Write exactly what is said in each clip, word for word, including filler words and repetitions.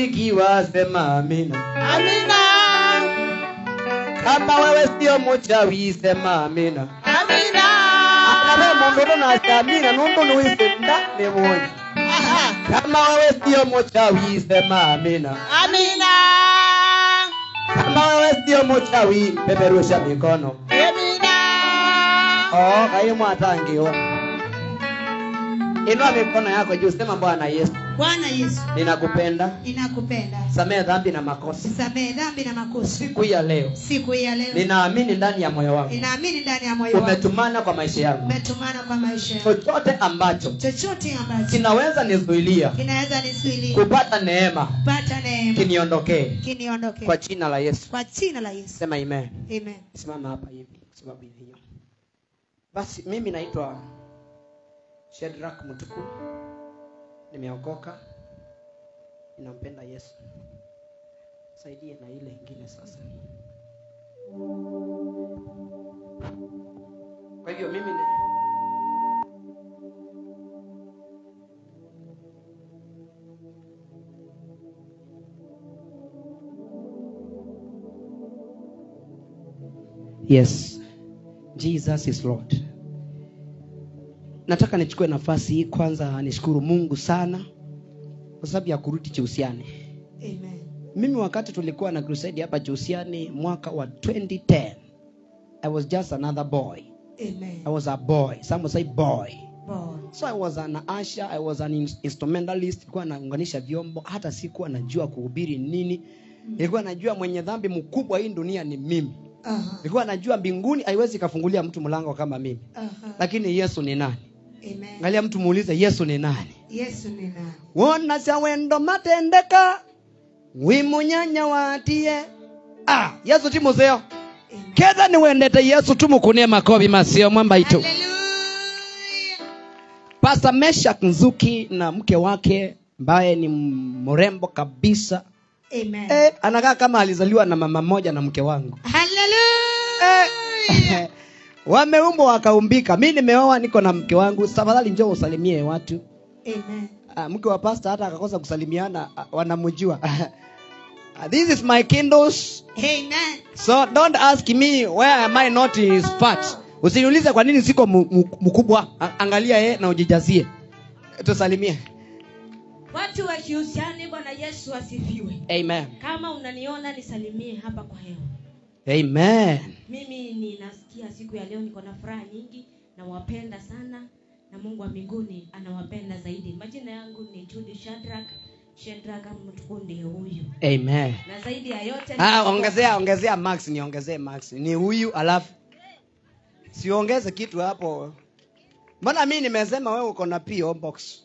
umebarikiwa, sema amina. Amina. Kama wewe sio mchawi, sema amina. Amina. Kama mundu na amina nundu nuisenda ni moja. Kama wewe sio mchawi, sema amina. Amina. Kama wewe sio mchawi, peperusha mikono. Amina. Oh, kaimu atangio. Inua mikono yako juu, sema Bwana Yesu. Bwana Yesu, ninakupenda. Ninakupenda. Samehe dhambi na makosa. Samehe dhambi na makosa. Siku ya leo. Siku ya leo. Ninaamini ndani ya moyo wangu. Ninaamini ndani ya moyo wangu. Umetumana kwa maisha yangu. Umetumana kwa maisha yangu. Chochote ambacho. Chochote ambacho. Kinaweza nizuilia. Kinaweza nizuilia. Kupata neema. Kupata neema. Kiniondokee. Kiniondokee. Kwa jina la Yesu. Kwa jina la Yesu. Sema amen. Amen. Simama hapa hivi kwa sababu hiyo. Basi mimi naitwa Shadrack Mutuku. Nimeokoka. Ninampenda Yesu. Saidie na ile nyingine sasa. Kwa hivyo mimi ni Yes. Jesus is Lord. Nataka nichukue nafasi hii kwanza nishukuru Mungu sana kwa sababu ya kurudi Chusiani. Amen. Mimi wakati tulikuwa na crusade hapa Chusiani mwaka wa twenty ten, I was just another boy. Amen. I was a boy. Some say boy. Boy. So I was an usher, I was an instrumentalist. Nilikuwa naunganisha vyombo, hata sikuwa najua kuhubiri nini. Nilikuwa najua mwenye dhambi mkubwa hii dunia ni mimi. Uh-huh. Nilikuwa najua mbinguni haiwezi kafungulia mtu mlango kama mimi. Uh-huh. Lakini Yesu ni nani? Amen. Angalia mtu muulize Yesu ni nani? Yesu ni nani? Wona cia wendo matendeka. Wimunyanya watie. Ah, Yesu ti muzeo. Ketha ni wendete Yesu tu mukunie makobi masio mwamba itu. Hallelujah. Pastor Meshak Nzuki na mke wake ambaye ni mrembo kabisa. Amen. Eh, anakaa kama alizaliwa na mama moja na mke wangu. Hallelujah. Eh, wameumbwa wakaumbika. Mimi nimeoa niko na mke wangu. Tafadhali njoo usalimie watu. Amen. Uh, mke wa pastor hata akakosa kusalimiana uh, wanamjua. uh, This is my Kindles. Amen. So don't ask me where am I not is fat. Usiniulize kwa nini siko mkubwa. Angalia yeye na ujijazie. Tusalimie. Watu wa Chusiani, Bwana Yesu asifiwe. Amen. Kama unaniona nisalimie hapa kwa hewa. Amen. Mimi ninasikia siku ya leo niko na furaha nyingi na wapenda sana na Mungu wa mbinguni anawapenda zaidi. Majina yangu ni Judy Shadrack. Shadrack Mutukundi huyu. Amen. Na zaidi ya yote Ah, ongezea ongezea Max, niongezee Max. Ni huyu alafu siongeze kitu hapo. Mbona mimi nimesema wewe uko na P O box?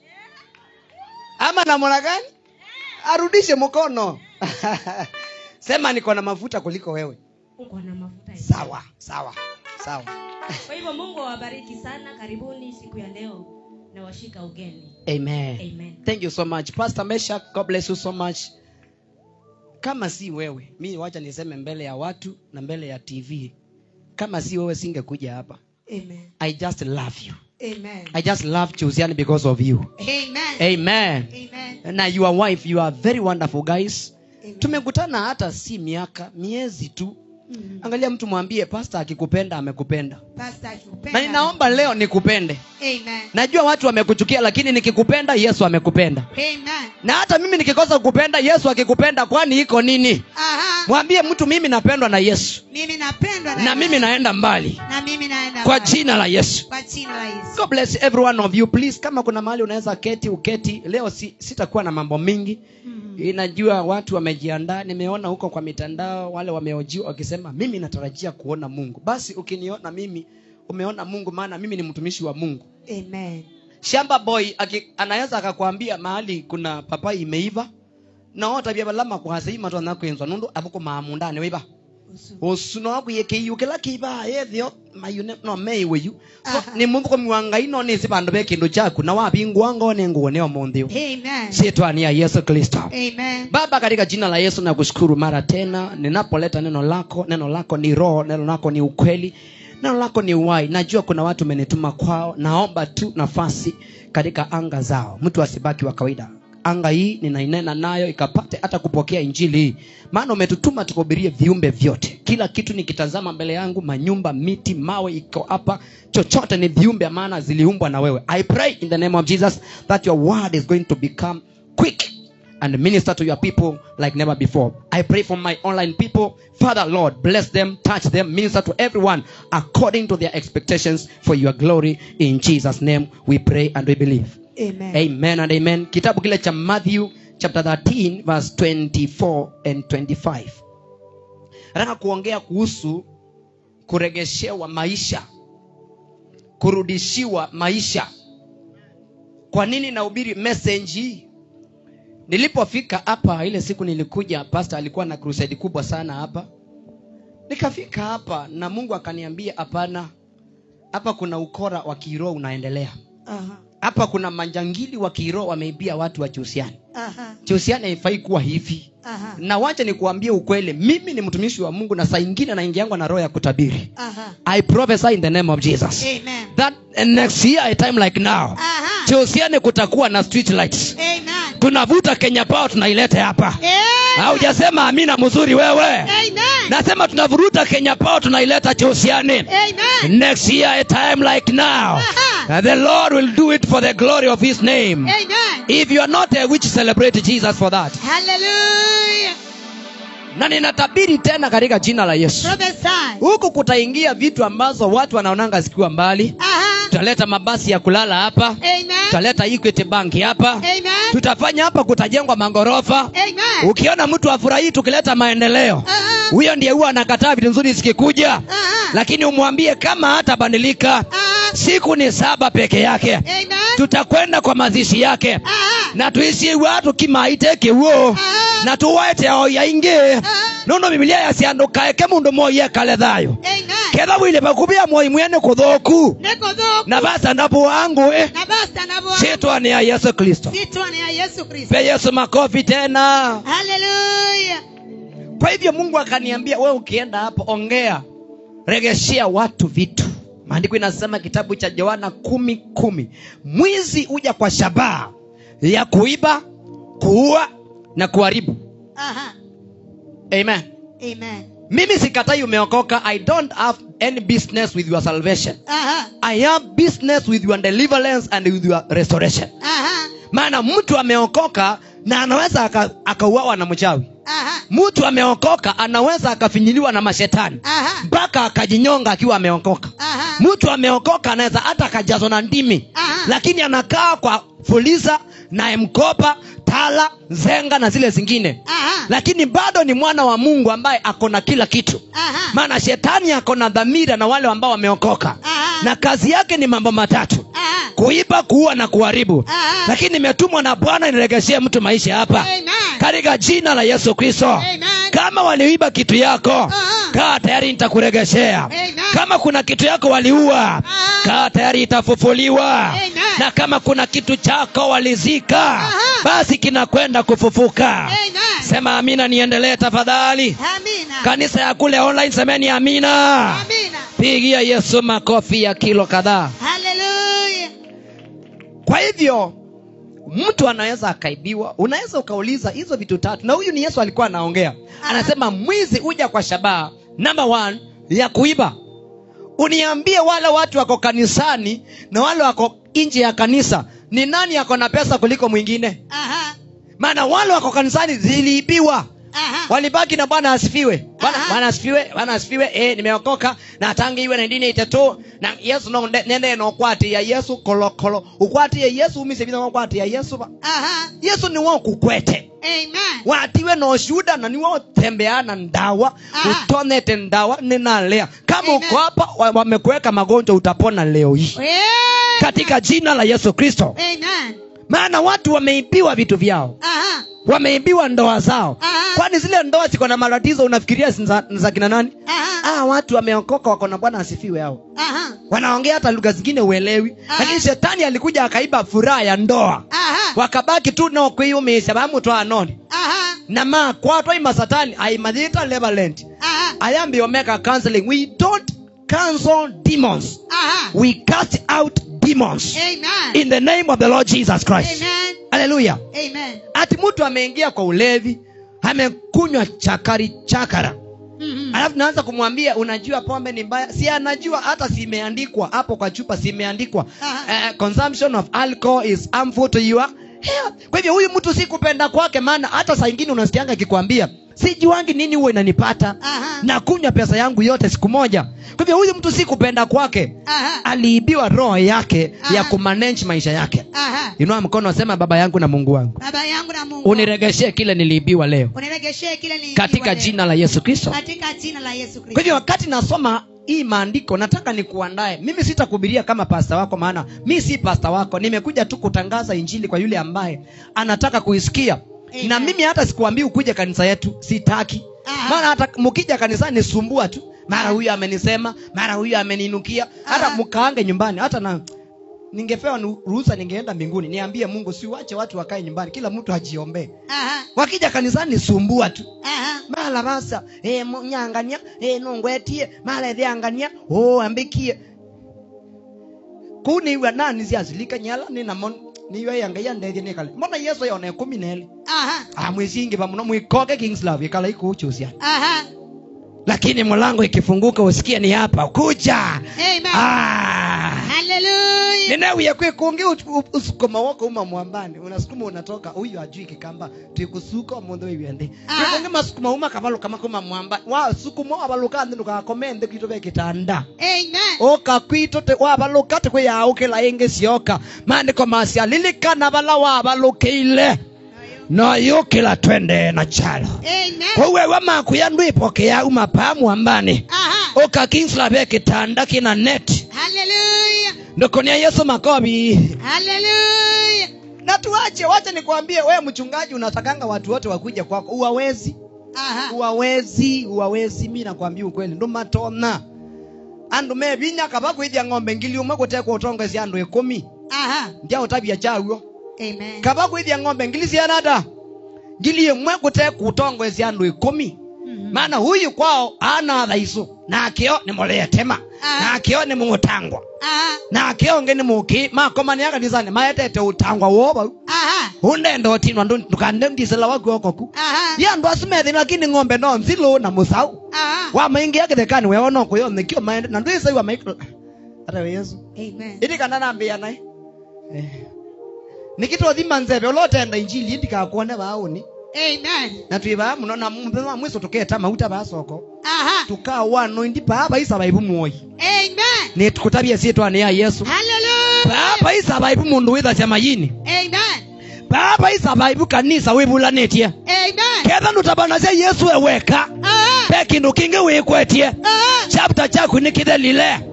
Ama namna gani? Arudishe mkono. Sema niko na mafuta kuliko wewe. Uko na mafuta. Sawa, sawa. Sawa. Kwa hivyo Mungu awabariki sana. Karibuni siku ya leo na washika ugeni. Amen. Amen. Thank you so much. Pastor Meshak, God bless you so much. Kama si wewe, mimi wacha niseme mbele ya watu na mbele ya T V. Kama si wewe singekuja hapa. Amen. I just love you. Amen. I just love Chusiani because of you. Amen. Amen. Amen. Na your wife, you are very wonderful guys. Amen. Tumekutana hata si miaka, miezi tu. Mm. Angalia mtu mwambie pastor akikupenda amekupenda. Pastor akikupenda. Na ninaomba leo nikupende. Amen. Najua watu wamekuchukia lakini nikikupenda Yesu amekupenda. Amen. Na hata mimi nikikosa kukupenda Yesu akikupenda kwani iko nini? Aha. Mwambie mtu mimi napendwa na Yesu. Mimi napendwa na Na mimi naenda mbali. Na mimi naenda Kwa mbali. jina la Yesu. Kwa jina la Yesu. God bless every one of you. Please kama kuna mahali unaweza keti uketi. Leo si, sitakuwa na mambo mingi. Mm-hmm. Inajua watu wamejiandaa. Nimeona huko kwa mitandao wale wameojiwa wakisema mimi natarajia kuona Mungu. Basi ukiniona mimi umeona Mungu maana mimi ni mtumishi wa Mungu. Amen. Shamba boy aki, anaweza akakwambia mahali kuna papai imeiva. Na wata bia balama kwa sima tu na kwenzwa nundu abuko maamundane weiba. Osuno akuyeke kila kiba yethio mayune no meiwe you. So ni mundu ko miwanga ino ni sibando be kindu chaku na wabingwango ne nguone omonthio. Amen. Shetani ya Yesu Kristo. Amen. Baba katika jina la Yesu na kushukuru mara tena ninapoleta neno lako, neno lako ni roho, neno lako ni ukweli. Neno lako ni uhai. Najua kuna watu umenituma kwao. Naomba tu nafasi katika anga zao. Mtu asibaki wa kawaida. anga hii ninainena nayo ikapate hata kupokea injili hii. Maana umetutuma tukuhubirie viumbe vyote. Kila kitu nikitazama mbele yangu, manyumba, miti, mawe iko hapa, chochote ni viumbe maana ziliumbwa na wewe. I pray in the name of Jesus that your word is going to become quick and minister to your people like never before. I pray for my online people. Father, Lord, bless them, touch them, minister to everyone according to their expectations for your glory. In Jesus' name we pray and we believe. Amen. Amen and amen. Kitabu kile cha Matthew chapter thirteen verse twenty-four and twenty-five. Nataka kuongea kuhusu kuregeshewa maisha. Kurudishiwa maisha. Kwa nini nahubiri message hii? Nilipofika hapa ile siku nilikuja, pastor alikuwa na crusade kubwa sana hapa. Nikafika hapa na Mungu akaniambia hapana. Hapa kuna ukora wa kiroho unaendelea. Aha. Hapa kuna manjangili wa kiroho wameibia watu wa Chusiani. Aha. Chusiani haifai kuwa hivi. Aha. Na wacha nikuambie ukweli, mimi ni mtumishi wa Mungu na saa nyingine naingiangwa na roho ya kutabiri. Aha. I prophesy in the name of Jesus. Amen. That next year a time like now, Aha. Chusiani kutakuwa na street lights. Amen. Tunavuta Kenya Power tunailete hapa. Amen. Haujasema amina mzuri wewe. Amen. Nasema tunavuruta Kenya Power tunaileta Chusiani. Amen. Next year a time like now, Aha. the Lord will do it for the glory of his name. Amen. If you are not a witch, celebrate Jesus for that. Hallelujah. Na ninatabiri tena katika jina la Yesu. Prophesy. Huku kutaingia vitu ambazo watu wanaonanga zikiwa mbali. Aha. Tutaleta mabasi ya kulala hapa. Amen. Tutaleta Equity Bank hapa. Amen. Tutafanya hapa kutajengwa mangorofa. Amen. Ukiona mtu afurahi tukileta maendeleo, Aha. huyo ndiye huwa anakataa vitu nzuri zikikuja. Aha. Lakini umwambie kama hata badilika, Aha. siku ni saba peke yake. Amen. Tutakwenda kwa mazishi yake. Aha. Na tuishi watu kimaite kiwo. Aha. Na tuwaite ao yaingi. Aha. Nono Biblia yasiandukae ke mundu moye kale thayo. Amen. Ketha wile bakubia moi mwene kuthoku. Neko dhoku. Na basa ndapo wangu eh. Na basta na bwana. Sitwa ni ya Yesu Kristo. Sitwa ni ya Yesu Kristo. Pe Yesu makofi tena. Hallelujah. Kwa hivyo Mungu akaniambia wewe ukienda hapo ongea. Regeshia watu vitu. Maandiko inasema kitabu cha Yohana kumi kumi. Mwizi uja kwa shabaha ya kuiba, kuua na kuharibu. Aha. Amen. Amen. Mimi sikatai umeokoka. I don't have any business with your salvation. Aha. I have business with your deliverance and with your restoration. Aha. Maana mtu ameokoka na anaweza akauawa na mchawi. Aha. Mtu ameokoka anaweza akafinyiliwa na mashetani Aha. mpaka akajinyonga akiwa ameokoka. Aha. Mtu ameokoka anaweza hata akajazwa na ndimi. Aha. Lakini anakaa kwa fuliza na mkopa, tala, zenga na zile zingine. Aha. Lakini bado ni mwana wa Mungu ambaye akona kila kitu. Aha. Maana shetani akona dhamira na wale ambao wameokoka. Aha. Na kazi yake ni mambo matatu. Aha. Kuiba, kuua na kuharibu. Aha. Lakini nimetumwa na Bwana niregeshie mtu maisha hapa. Amen. Katika jina la Yesu Kristo. Amen. Kama waliiba kitu yako, Aha. kaa tayari nitakuregeshea. Amen. Kama kuna kitu yako waliua, Aha. kaa tayari itafufuliwa. Amen. Na kama kuna kitu chako walizika, Aha. basi kinakwenda kufufuka. Amen. Sema amina niendelee tafadhali. Amina. Kanisa ya kule online semeni amina. Amina. Pigia Yesu makofi ya kilo kadhaa. Hallelujah. Kwa hivyo mtu anaweza akaibiwa. Unaweza ukauliza hizo vitu tatu. Na huyu ni Yesu alikuwa anaongea. Anasema mwizi uja kwa shabaha. Number one, ya kuiba. Uniambie wale watu wako kanisani na wale wako nje ya kanisa, ni nani yako na pesa kuliko mwingine? Aha. Maana wale wako kanisani ziliibiwa. Aha. Walibaki na Bwana asifiwe. Bwana Aha. Bwana asifiwe, Bwana asifiwe. Eh, nimeokoka na tangi iwe nineteen eighty-two na Yesu no nende no kwati ya Yesu kolokolo. Ukwati ya Yesu umise bila kwati ya Yesu ba. Aha. Yesu ni wao kukwete. Amen. Watiwe no shuda na ni wao tembeana ndawa, Aha. utonete ndawa ninalea. Kama Amen. uko hapa wamekuweka magonjwa utapona leo hii. Amen. Katika jina la Yesu Kristo. Amen. Maana watu wameibiwa vitu vyao. Aha. Wameibiwa ndoa zao. Aha. Kwani zile ndoa ziko na matatizo unafikiria za, za kina nani? Aha. Ah, watu wameokoka wako na Bwana asifiwe hao. Aha. Wanaongea hata lugha zingine uelewi. Aha. Lakini shetani alikuja akaiba furaha ya ndoa. Aha. Wakabaki tu no kwiyumisha bamu to anoni. Aha. Na ma kwa to ima satani ai madita levelent. Aha. I am Omega counseling. We don't cancel demons. Aha. We cast out demons. demons. Amen. In the name of the Lord Jesus Christ. Amen. Hallelujah. Amen. Ati mtu ameingia kwa ulevi, amekunywa chakari chakara. Mhm. Alafu naanza kumwambia unajua pombe ni mbaya. Si anajua, hata si imeandikwa hapo kwa chupa, si imeandikwa uh, consumption of alcohol is harmful to your health. Kwa hivyo huyu mtu si kupenda kwake, maana hata saa nyingine unasikianga akikwambia sijuangi nini huwa inanipata. Aha. Na kunywa pesa yangu yote siku moja. Kwa hivyo huyu mtu si kupenda kwake. Aha. Aliibiwa roho yake Aha. ya kumanage maisha yake. Aha. Inua mkono, sema baba yangu na Mungu wangu, Baba yangu na Mungu, uniregeshee kile niliibiwa leo uniregeshee kile niliibiwa katika leo. jina la Yesu Kristo. Katika jina la Yesu Kristo. Kwa hivyo wakati nasoma hii maandiko, nataka nikuandae. Mimi sitakuhubiria kama pasta wako, maana mimi si pasta wako. Nimekuja tu kutangaza injili kwa yule ambaye anataka kuisikia. Amen. Na mimi hata sikuambii ukuje kanisa yetu, sitaki. Aha. Maana hata mkija kanisani nisumbua tu. Mara huyu amenisema, mara huyu ameninukia. Hata Aha. mkaange nyumbani, hata na ningepewa ruhusa ningeenda mbinguni. Niambie Mungu siuache watu wakae nyumbani, kila mtu ajiombee. Aha. Wakija kanisani nisumbua tu. Aha. Mala basa, eh nyangania, eh nongwetie, mala dhiangania, oh ambikie. Kuni wa nani ziazilika nyala ni namon niwe yanga yande ni kale. Mbona Yesu yone kumi neli? Aha. Ah mwisingi pamono mwikoke King's Love ikala ikuchusia. Aha. Lakini mlango ikifunguka usikie ni hapa kuja. Amen. Ah. Hallelujah. Ninawe kwe kuonge usukuma wako uma mwambani. Unasukuma unatoka huyu ajui kikamba. Tuikusuka mondo iwende. Kuonge masukuma uma kabalo kama kuma mwambani. Wa sukuma abaluka ndu kakomende kitobe kitanda. Amen. Oka kwito te wa baluka te kwe ya okela enge sioka. Mande kwa masia lilikana bala wa balukeile. No yokela twende na chalo. Amen. Wewe wama kuyandu ipokea umapamu ambani. Aha. Oka King's Love kitanda kina net. Hallelujah. Ndokonia Yesu makobi. Hallelujah. Na tuache, wacha nikwambie wewe mchungaji unatakanga watu wote wakuja kwako. Uwawezi. Aha. Uwawezi, uwawezi mimi nakwambia ukweli. Ndo matona. Andu mebinya kabako idya ng'ombe ngili umwe kutekwa utonga zi andu ikumi. Aha. Ndia utabia chawo. Amen. Kabako idya ng'ombe ngili zi anada. Ngili umwe kutekwa utonga zi andu ikumi. Mhm. Maana huyu kwao ana dhaisu. Na akio ni molea tema. Ah. Na akio ni mungutangwa. Aha. Na akio ngeni muki makomani yaka dizane maetete utangwa woba. Aha. Hundendo tinwa ndo tukande ndisela wako okoku. Aha. Ya ndo asimethi lakini ng'ombe no nzilo na musau. Aha. Wa maingi yake dekani wewe no kuyo nikio maende na ndo isa wa maikro. Hata Yesu. Amen. Idi kana nambia naye. Eh. Nikito thima nzebe olotenda injili ndika kuone baoni. Amen. Na tuiba muno na mumbe mwiso tuketa mauta basoko. Aha. Tuka wano ndi baba isa baibu muoyi. Amen. Ni tukutabia sietu ya Yesu. Hallelujah. Baba isa baibu mundu witha chamayini. Amen. Baba isa baibu kanisa wibulanetie. Amen. Ketha nutabana cia Yesu eweka. Aha. Peki ndukinge wikwetie. Aha. Chapter chaku nikithelile. Amen.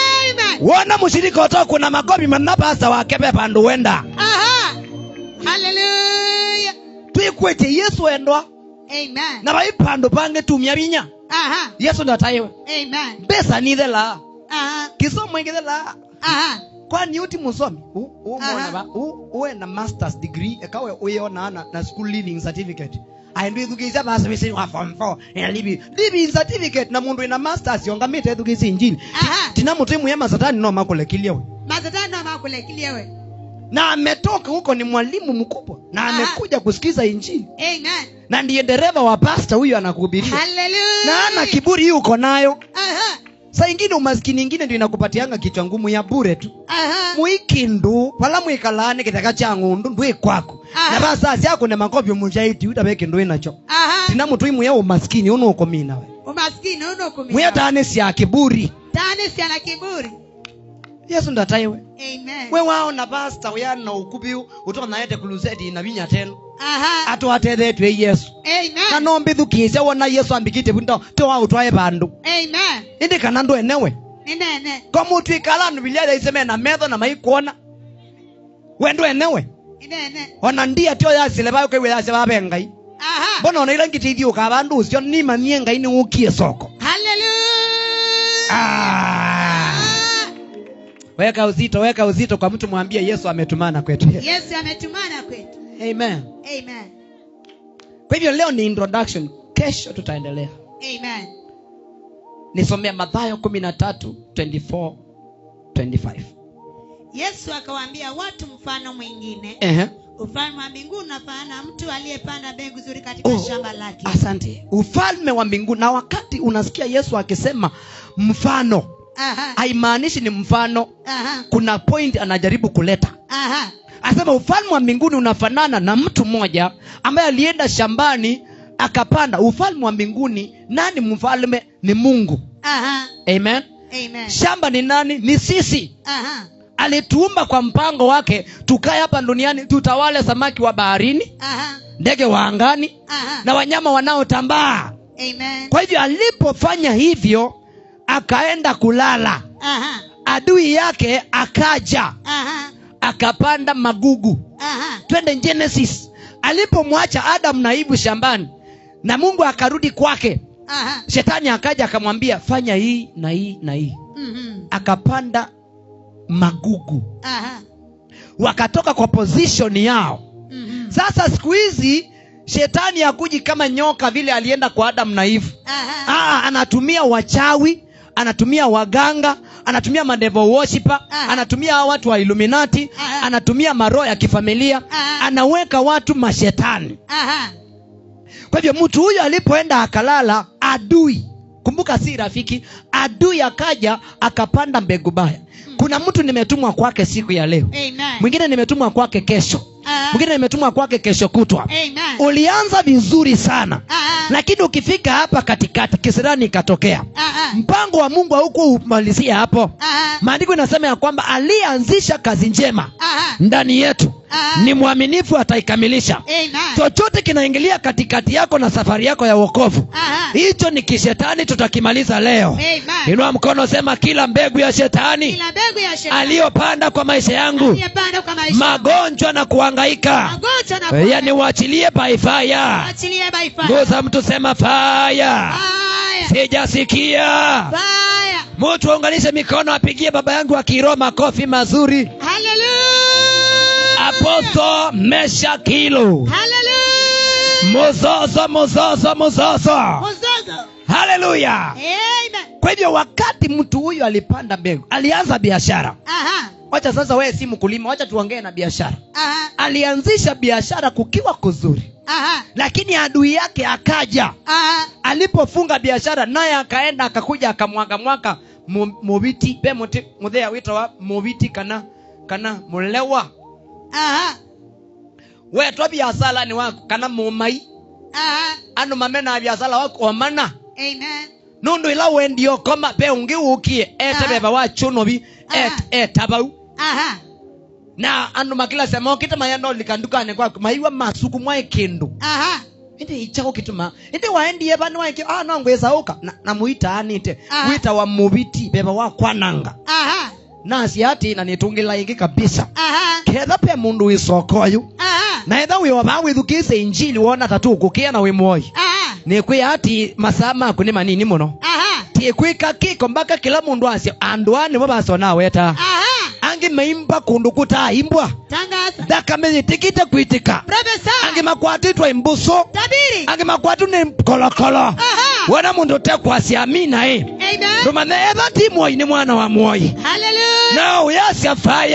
Wona mushirika oto kuna makobi manapasa wake pe pandu wenda. Aha. Hallelujah. Twikwetie Yesu endwa. Amen. Na bai pandu pange tumia binya. Aha. Yesu ndatayewe. Amen. Besa ni thela. Aha. Kisomo ingethela. Aha. Kwani uti musomi u u Aha. mwana ba u uwe na masters degree ekawe uyeona na na school leaving certificate aindu edukiza basa bisi wa form four ina libi leaving certificate na mundu ina masters yonga mite edukiza injili. Aha. Tina mutimu ya masatani no makulekilia we Mazatano makulekilia we. na ametoka huko ni mwalimu mkubwa na Aha. amekuja kusikiza injili Amen. na ndiye dereva wa pastor huyu anakuhubiria Hallelujah. na ana kiburi yuko nayo. Aha. Saa ingine umaskini ingine ndio inakupatianga kichwa ngumu ya bure tu. Aha. Muikindu pala mwikalane kitaka cha ngundu ndwe kwako. Aha. Na basa yako na makopi mujaiti utabeke ndo inacho. Aha. Tina mtu imu ya umaskini uno ukomina we. Umaskini uno kumina. Mwe tane si ya kiburi. Tane si ana kiburi. Yesu ndataiwe. Amen. We wao na pastor we na ukubiu utona yete crusade na binya teno. Aha. Atu athethe twe Yesu. Amen. Na nombi thukise wona Yesu ambikite bundo to wa utwaye bandu. Amen. Indi kana ndo enewe. Ni nene. Kwa mutu ikala Biblia iseme na metho na maikuona. Wendo enewe. Ni nene. Ona ndia tio ya sile bayo kwe ya seba bengai. Aha. Bona ona irangiti ithio ka bandu ucio ni manie ngai ni ukie soko. Hallelujah. Ah. Weka uzito, weka uzito kwa mtu mwambie Yesu ametumana kwetu. Yesu ametumana kwetu. Amen. Amen. Kwa hivyo leo ni introduction, kesho tutaendelea. Amen. Nisomea Mathayo kumi na tatu, twenty-four, twenty-five. Yesu akawaambia watu mfano mwingine. Ehe. Ufalme wa mbinguni unafanana na mtu aliyepanda mbegu nzuri katika Oh, shamba lake. asante. Ufalme wa mbinguni, na wakati unasikia Yesu akisema mfano, Aha. haimaanishi ni mfano. Aha. Kuna point anajaribu kuleta. Aha. Asema ufalme wa mbinguni unafanana na mtu mmoja ambaye alienda shambani akapanda. Ufalme wa mbinguni, nani mfalme? Ni Mungu. Aha. Amen. Amen. Shamba ni nani? Ni sisi. Aha. Alituumba kwa mpango wake tukae hapa duniani, tutawale samaki wa baharini, Aha. ndege wa angani, Aha. na wanyama wanaotambaa. Amen. Kwa hivyo alipofanya hivyo akaenda kulala, Aha. adui yake akaja Aha. akapanda magugu. Aha. Twende Genesis. Alipomwacha Adam na Eve shambani na Mungu akarudi kwake, Aha. shetani akaja akamwambia fanya hii na hii na hii. Mhm. Akapanda magugu, Aha. wakatoka kwa position yao. Mhm. Sasa siku hizi shetani hakuji kama nyoka vile alienda kwa Adam na Eve. Aha. Ah, anatumia wachawi, anatumia waganga, anatumia madevil worshiper, Aha. anatumia hao watu wa Illuminati, Aha. anatumia maroho ya kifamilia, Aha. anaweka watu mashetani. Aha. Kwa hivyo mtu huyo alipoenda akalala, adui, kumbuka si rafiki, adui akaja akapanda mbegu baya. Kuna mtu nimetumwa kwake siku ya leo, Amen. mwingine nimetumwa kwake kesho, Aha. mwingine nimetumwa kwake kesho kutwa. Amen. Ulianza vizuri sana, Aha. lakini ukifika hapa katikati kisirani ikatokea. Aha. Mpango wa Mungu haukumalizia hapo. Aha. Maandiko inasema ya kwamba alianzisha kazi njema Aha. ndani yetu, Aha. ni mwaminifu, ataikamilisha. Amen. Chochote kinaingilia katikati yako na safari yako ya wokovu, Aha. hicho ni kishetani, tutakimaliza leo. Amen. Inua mkono, sema kila mbegu ya shetani Kila mbegu ya shetani aliyopanda kwa maisha yangu, aliyepanda kwa maisha, magonjwa na kuhangaika, magonjwa na kufa, yani waachilie by fire. achilie by fire. Ngoza mtu sema fire. Fire. Sijasikia. Fire. Mtu aunganishe mikono, apigie baba yangu wa kiroho makofi mazuri. Hallelujah. Apostle Meshakilo. Hallelujah. Mozozo, mozozo, mozozo. Mozozo. Hallelujah. Amen. Kwa hivyo wakati mtu huyu alipanda mbegu, alianza biashara. Aha. Wacha sasa wewe si mkulima, wacha tuongee na biashara. Aha. Alianzisha biashara kukiwa kuzuri. Aha. Lakini adui yake akaja. Aha. Alipofunga biashara naye akaenda akakuja akamwaga mwaka mobiti pe mote modea wito wa mobiti kana kana mulewa. Aha. We to biashara ni wako kana momai. Aha. Ano mamena biashara wako omana. Amen. Nundu ila wendio koma pe ungi ukie ete beba wa chunobi et etabau. Aha. Na anu makila sema kita mayando likanduka ne kwa maiwa masuku mwa kindu. Aha. Ende ichako kituma. Ende waendi eba nwa iki ah no ngweza uka na, na muita anite. Muita wa mubiti beba wa kwananga. Aha. Nasi ati na nitungila ingi kabisa. Aha. Ketha pe mundu isokoyu. Aha. Na etha wi oba withukise injili wona tatu kukia na wi moyi. Aha. Ni kwi ati masama kuni manini muno. Aha. Ti kwika kiko mbaka kila mundu asio andwani bo basona weta. Aha. Angi meimba kundu kuta imbwa. Tangaza. Daka mezi tikita kuitika. Professor. Angi makwatitwa imbuso. Tabiri. Angi makwatu ni kolokolo. Aha. Wana mundu tekwa si amina eh. Amen. Rumane eba ti moyi ni mwana wa moyi. Hallelujah. No, yes ya fire.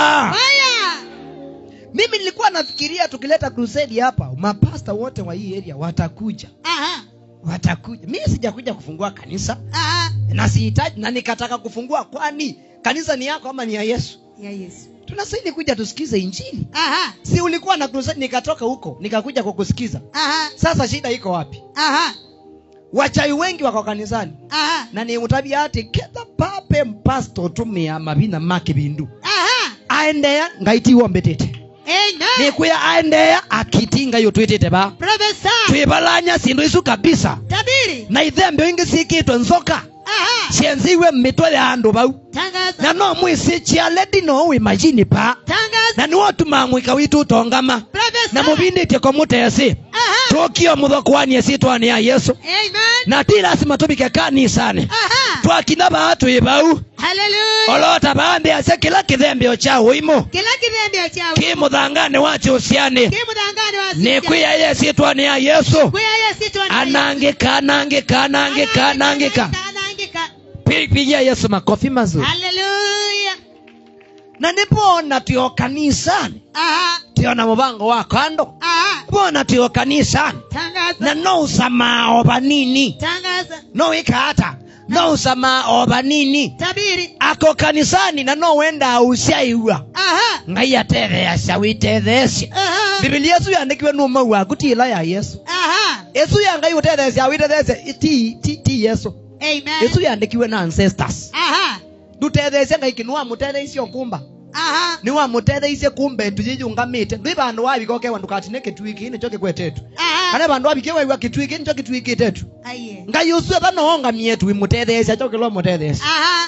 Fire. Mimi nilikuwa nafikiria tukileta crusade hapa, mapasta wote wa hii area watakuja. Aha. Watakuja. Mimi sijakuja kufungua kanisa. Aha. Na sihitaji na nikataka kufungua, kwani kanisa ni yako ama ni ya Yesu? Ya Yesu. Tunastahili kuja tusikize injili. Aha. Si ulikuwa na crusade nikatoka huko, nikakuja kukusikiza. Aha. Sasa shida iko wapi? Aha. Wachai wengi wako kanisani. Aha. Na ni utabia ati ketha pape mpasto tumia mabina make bindu. Aha. Aendea ngaiti wombetete. Amen. Ni kuya aendea akitinga yo twetete ba. Professor. Tuibalanya sindu isu kabisa. Tabiri. Na ithembe ingi sikitwe nzoka. Aha. Sienziwe mitwe ya andu bau. Tangaza. Na no mwisi chia ledi no imagine pa. Tangaza. Na ni watu mamwika witu tongama. Professor. Na mubindite kwa mutesi. Aha. Tokio muthokwani esitwani ya Yesu. Amen. Na ti lazima tubike kanisani. Aha. Twakina batu ibau. Hallelujah. Olota baambi ase kila kithembio cha uimo. Kila kithembio cha Kimuthangane wacho usiani. Kimuthangane wa Ni kuya yesitwani ya Yesu. Kuya yesitwani. Anangika, anangika, anangika, anangika. Anangika. Pigia Yesu makofi mazuri. Hallelujah. Na nipona tuyo kanisani. Aha. Tiona mubango wa kando. Aha. Bona tuyo kanisani. Tangaza. Na no usama oba nini. Tangaza. No ikata. No usama oba nini. Tabiri. Ako kanisani na no wenda usiaiwa. Aha. Ngaya teve ya shawitethesya. Aha. Biblia Yesu yandikiwe numa wa gutila ya Yesu. Aha. Yesu yangai utethesya witethesya ti ti ti Yesu. Amen. Yesu yandikiwe na ancestors. Aha. Dutethesya ngai kinwa mutetheisyo kumba. Aha. Ni wa mutetheisye kumbe tujijungamite. Ndi bandu wabikoke wandu katine kitwiki ni choke kwetetu. Aha. Kana bandu wabikewe wa kitwiki ni choke kitwiki tetu. Aye. Ngai uswe banoonga mietu imutetheisya choke lo mutetheisya. Aha.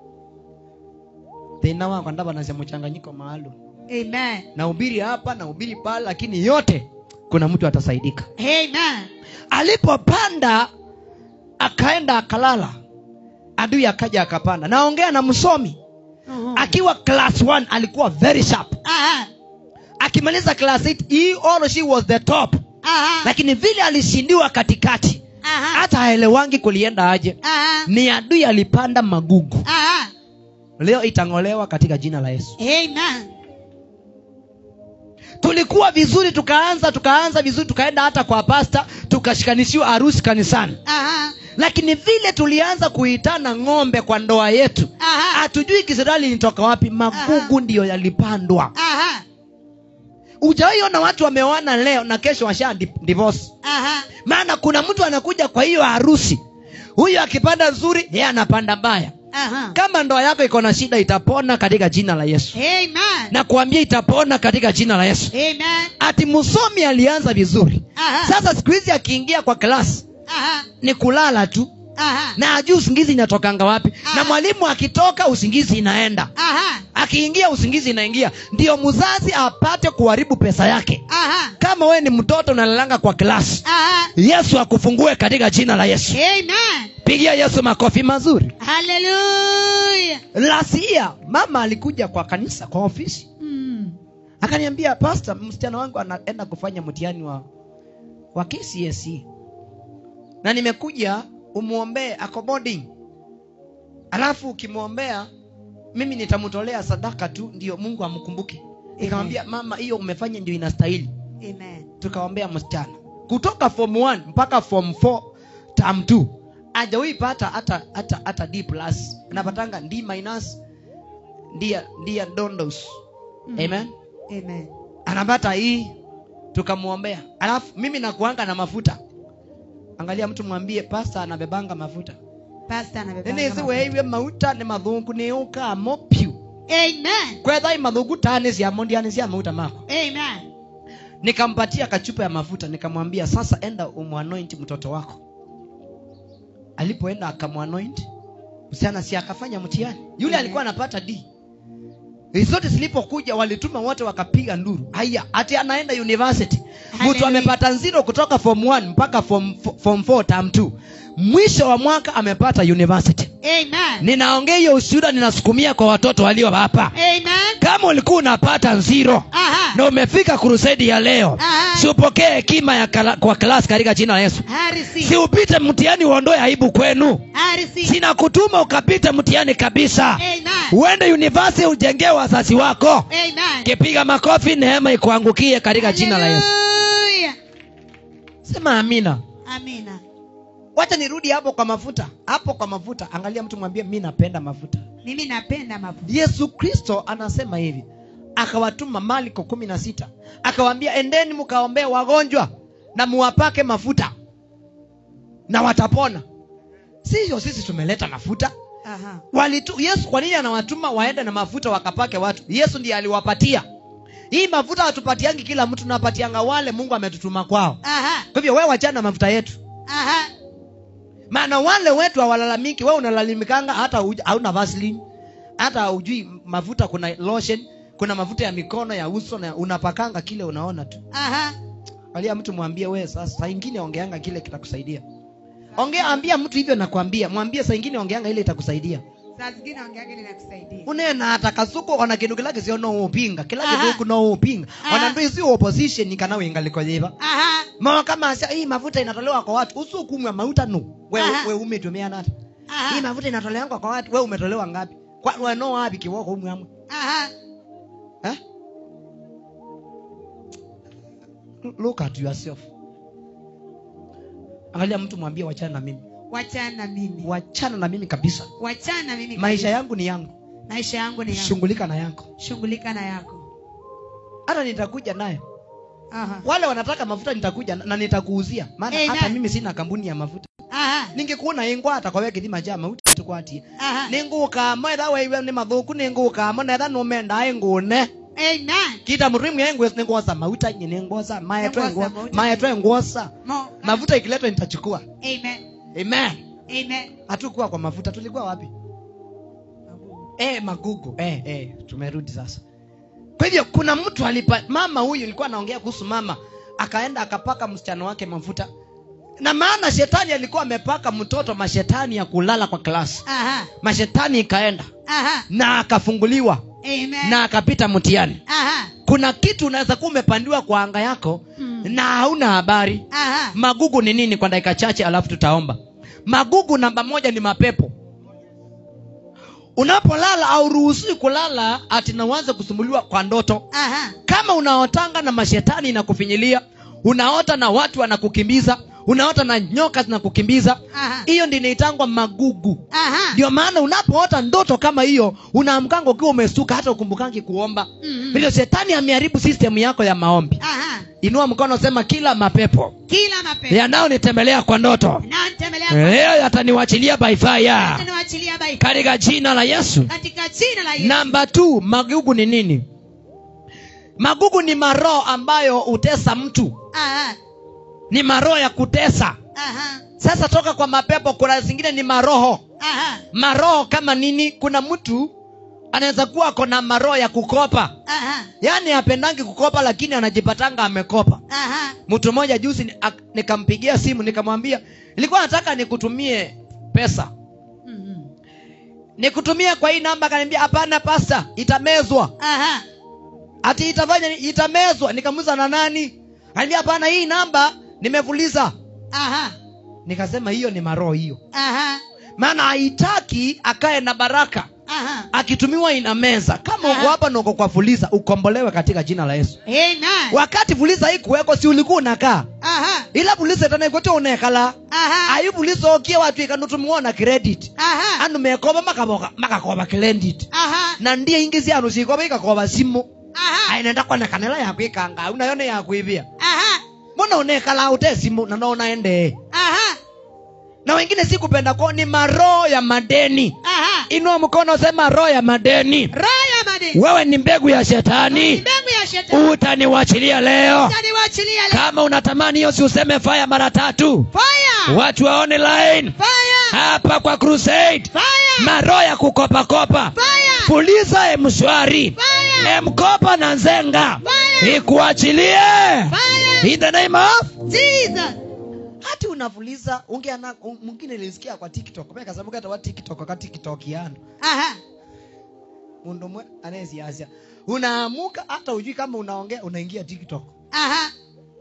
Tena wako ndaba na mchanganyiko maalum. Amen. Na ubiri hapa na ubiri pale lakini yote kuna mtu atasaidika. Amen. Alipopanda akaenda akalala. Adui akaja akapanda. Naongea na msomi. Uh-huh. Akiwa class one alikuwa very sharp. Aha. Akimaliza class eight he or she was the top. Aha. Lakini vile alishindiwa katikati. Aha. Hata haelewangi kulienda aje. Aha. Ni adui alipanda magugu. Aha. Leo itangolewa katika jina la Yesu. Amen. Tulikuwa vizuri tukaanza tukaanza vizuri tukaenda hata kwa pasta tukashikanishiwa harusi kanisani. Aha. Lakini vile tulianza kuitana ng'ombe kwa ndoa yetu. Aha. Hatujui kisirali nitoka wapi, magugu Aha. ndio yalipandwa. Aha. Ujaiona watu wameoana leo na kesho washa divorce. Aha. Maana kuna mtu anakuja kwa hiyo harusi. Huyo akipanda nzuri, yeye anapanda mbaya. Aha. Kama ndoa yako iko na shida itapona katika jina la Yesu. Amen. Na kuambia itapona katika jina la Yesu. Amen. Ati msomi alianza vizuri. Aha. Sasa siku hizi akiingia kwa class Aha. ni kulala tu. Aha. Na ajui usingizi inatokanga wapi. Aha. Na mwalimu akitoka usingizi inaenda. Aha. Akiingia usingizi inaingia. Ndio mzazi apate kuharibu pesa yake. Aha. Kama we ni mtoto unalalanga kwa class, Aha. Yesu akufungue katika jina la Yesu. Amen. Pigia Yesu makofi mazuri. Hallelujah. Last year mama alikuja kwa kanisa kwa ofisi. Mm. Akaniambia, pastor, msichana wangu anaenda kufanya mtihani wa wa K C S E. Na nimekuja umuombee ako boarding. Alafu ukimwombea mimi nitamtolea sadaka tu ndio Mungu amkumbuke. Nikamwambia, mama, hiyo umefanya ndio inastahili. Amen. Tukaombea msichana. Kutoka form one mpaka form four term two. Hajawahi pata hata hata hata D plus. Anapatanga D minus, ndia ndia dondos. Mm. Amen. Amen. Anapata hii, tukamuombea. Alafu mimi nakuanga na mafuta. Angalia mtu mwambie, pastor anabebanga mafuta. Pastor anabeba. Nene zi wewe mauta ni madhungu ni uka mopyu. Amen. Kwa dhai madhungu tane zi amondiani zi mauta mako. Amen. Nikampatia kachupa ya mafuta, nikamwambia sasa enda umuanoint mtoto wako. Alipoenda akamuanoint, msichana si akafanya mtihani. Yule Amen. alikuwa anapata D. Hizo zote zilipokuja walituma wote wakapiga nduru. Haya, ati anaenda university. Mtu amepata zero kutoka form one mpaka form form four term two. Mwisho wa mwaka amepata university. Amen. Ninaongea hiyo ushuhuda, ninasukumia kwa watoto walio hapa. Amen. Kama ulikuwa unapata zero Aha. na umefika crusade ya leo, Aha. si upokee hekima ya kala, kwa class katika jina la Yesu. Harisi. Si upite mtihani uondoe aibu kwenu. Harisi. Sina kutuma ukapita mtihani kabisa. Amen. Uende university ujengee wazazi wako. Amen. Kipiga makofi, neema ikuangukie katika jina la Yesu. Hallelujah. Sema amina. Amina. Wacha nirudi hapo kwa mafuta. Hapo kwa mafuta, angalia mtu mwambie mimi napenda mafuta. Mimi napenda mafuta. Yesu Kristo anasema hivi. Akawatuma Marko kumi na sita. Akawaambia, endeni mkaombee wagonjwa na muwapake mafuta na watapona. Sio sisi tumeleta mafuta. Aha. Walitu, Yesu kwa nini anawatuma waende na mafuta wakapake watu? Yesu ndiye aliwapatia. Hii mafuta hatupatiangi kila mtu, tunapatianga wale Mungu ametutuma kwao. Aha. Kwa hivyo wewe wachana mafuta yetu. Aha. Maana wale wetu hawalalamiki, wewe unalalamikanga hata hauna Vaseline. Hata hujui mafuta kuna lotion, kuna mafuta ya mikono, ya uso, na unapakanga kile unaona tu. Aha. Alia mtu mwambie, wewe sasa saa nyingine ongeanga kile kitakusaidia. Ongea, ambia mtu hivyo nakwambia, mwambie saa nyingine ongeanga ile itakusaidia. Saa zingine ongeanga ile inakusaidia. Unena hata kasuko ona kindu kilake sio no upinga, kila kitu kuna upinga. Ona ndio hizo opposition nikanawe ingaliko jeba. Aha. Mama kama sasa hii mafuta inatolewa kwa watu, usukumwe mafuta no. Wewe wewe umetumia nata. Hii mafuta inatolewa kwa watu, wewe umetolewa ngapi? Kwa wewe no wapi kiwoko umwe amwe. Aha. Eh? Look at yourself. Angalia mtu mwambie wachana na mimi. Wachana na mimi. Wachana na mimi kabisa. Wachana na mimi. Maisha kabisa. yangu ni yangu. Maisha yangu ni yangu. Shughulika na yako. Shughulika na yako. Hata nitakuja nayo. Aha. Wale wanataka mafuta nitakuja na nitakuuzia. Maana Amen. hata mimi sina kampuni ya mafuta. Aha. Ningekuona ingwa hata kwa weki maja mauti tukwati. Aha. Ninguka moya wewe ni mathuku ninguka mona tha no menda ngune. Amen. Kita murimu yangu ningoza mauta nyine ngoza maya twa Ningoza ngo mauta. maya twa ngoza. Mo. Mafuta ikiletwa nitachukua. Amen. Amen. Amen. Hatukuwa kwa mafuta, tulikuwa wapi? Eh, Magugu. Eh, eh, tumerudi sasa. Kwa hivyo kuna mtu alipa mama huyu nilikuwa naongea kuhusu mama, akaenda akapaka msichana wake mafuta. Na maana shetani alikuwa amepaka mtoto mashetani ya kulala kwa klasi. Aha. Mashetani ikaenda Aha. na akafunguliwa Amen. na akapita mtihani. Aha. Kuna kitu unaweza kuwa umepandiwa kwa anga yako Mm. na hauna habari. Aha. Magugu ni nini kwa dakika chache alafu tutaomba. Magugu namba moja ni mapepo. Unapolala au ruhusi kulala ati na uanze kusumbuliwa kwa ndoto. Aha. Kama unaotanga na mashetani na kufinyilia, unaota na watu wanakukimbiza, unaota na nyoka zinakukimbiza, Aha. hiyo ndio inaitangwa magugu. Aha. Ndio maana unapoota ndoto kama hiyo, unaamkanga ukiwa umesuka hata ukumbukangi kuomba. Mhm. Ndio shetani ameharibu system yako ya maombi. Aha. Inua mkono sema kila mapepo Kila mapepo. yanao nitembelea kwa ndoto Na nitembelea leo yataniwachilia by fire niwachilia bai. katika jina la Yesu. Katika jina la Yesu. Namba two, magugu ni nini? Magugu ni maroho ambayo utesa mtu. Aha. Ni maroho ya kutesa. Aha. Sasa toka kwa mapepo, kuna zingine ni maroho. Aha. Maroho kama nini? Kuna mtu anaweza kuwa ako na maroho ya kukopa. Aha. Yaani hapendangi kukopa lakini anajipatanga amekopa. Aha. Mtu mmoja juzi ni- ak- nikampigia simu nikamwambia nilikuwa nataka nikutumie pesa. Mhm. Nikutumie kwa hii namba, akaniambia hapana pasta, itamezwa. Aha. Ati itafanya ni- itamezwa. Nikamuuliza na nani? Ananiambia hapana, hii namba nimefuliza. Aha. Nikasema hiyo ni maroho hiyo. Aha. Maana haitaki akae na baraka. Aha. Akitumiwa ina meza. Kama uko Aha. hapa na uko kwa fuliza, ukombolewe katika jina la Yesu. Amen. Wakati fuliza hii kuweko, si ulikuwa unakaa. Aha. Ila fuliza tena ikote unekala. Aha. Ayu fuliza okia watu ikanutumiwa credit. Aha. Anu mekoba makaboka makakoba credit. Aha. Na ndiye ingizi anu sikoba ikakoba simu. Aha. Ainaenda kwa kanela yako ikanga. Unayone ya kuibia. Aha. Mbona unekala ute simu na naona ende. Aha. Na wengine si kupenda kwa ni maroho ya madeni. Aha. Inua mkono sema roho ya madeni. Roho ya madeni. Wewe ni mbegu ya shetani. Mbegu ya shetani. Utaniwachilia leo. Utaniwachilia leo. Kama unatamani hiyo, si useme fire mara tatu. Fire. Watu waone line. Fire. Hapa kwa crusade. Fire. Maroho ya kukopa kopa. Fire. Fuliza mshwari. Fire. Mkopa na nzenga. Fire. Ikuachilie. Fire. In the name of Jesus. hati unafuliza ungeana mwingine nilisikia kwa TikTok. Mimi kasabuka hata wa TikTok kwa TikTok yano. Aha. Mundo mwe anezi asia. Unaamuka hata ujui kama unaongea unaingia TikTok. Aha.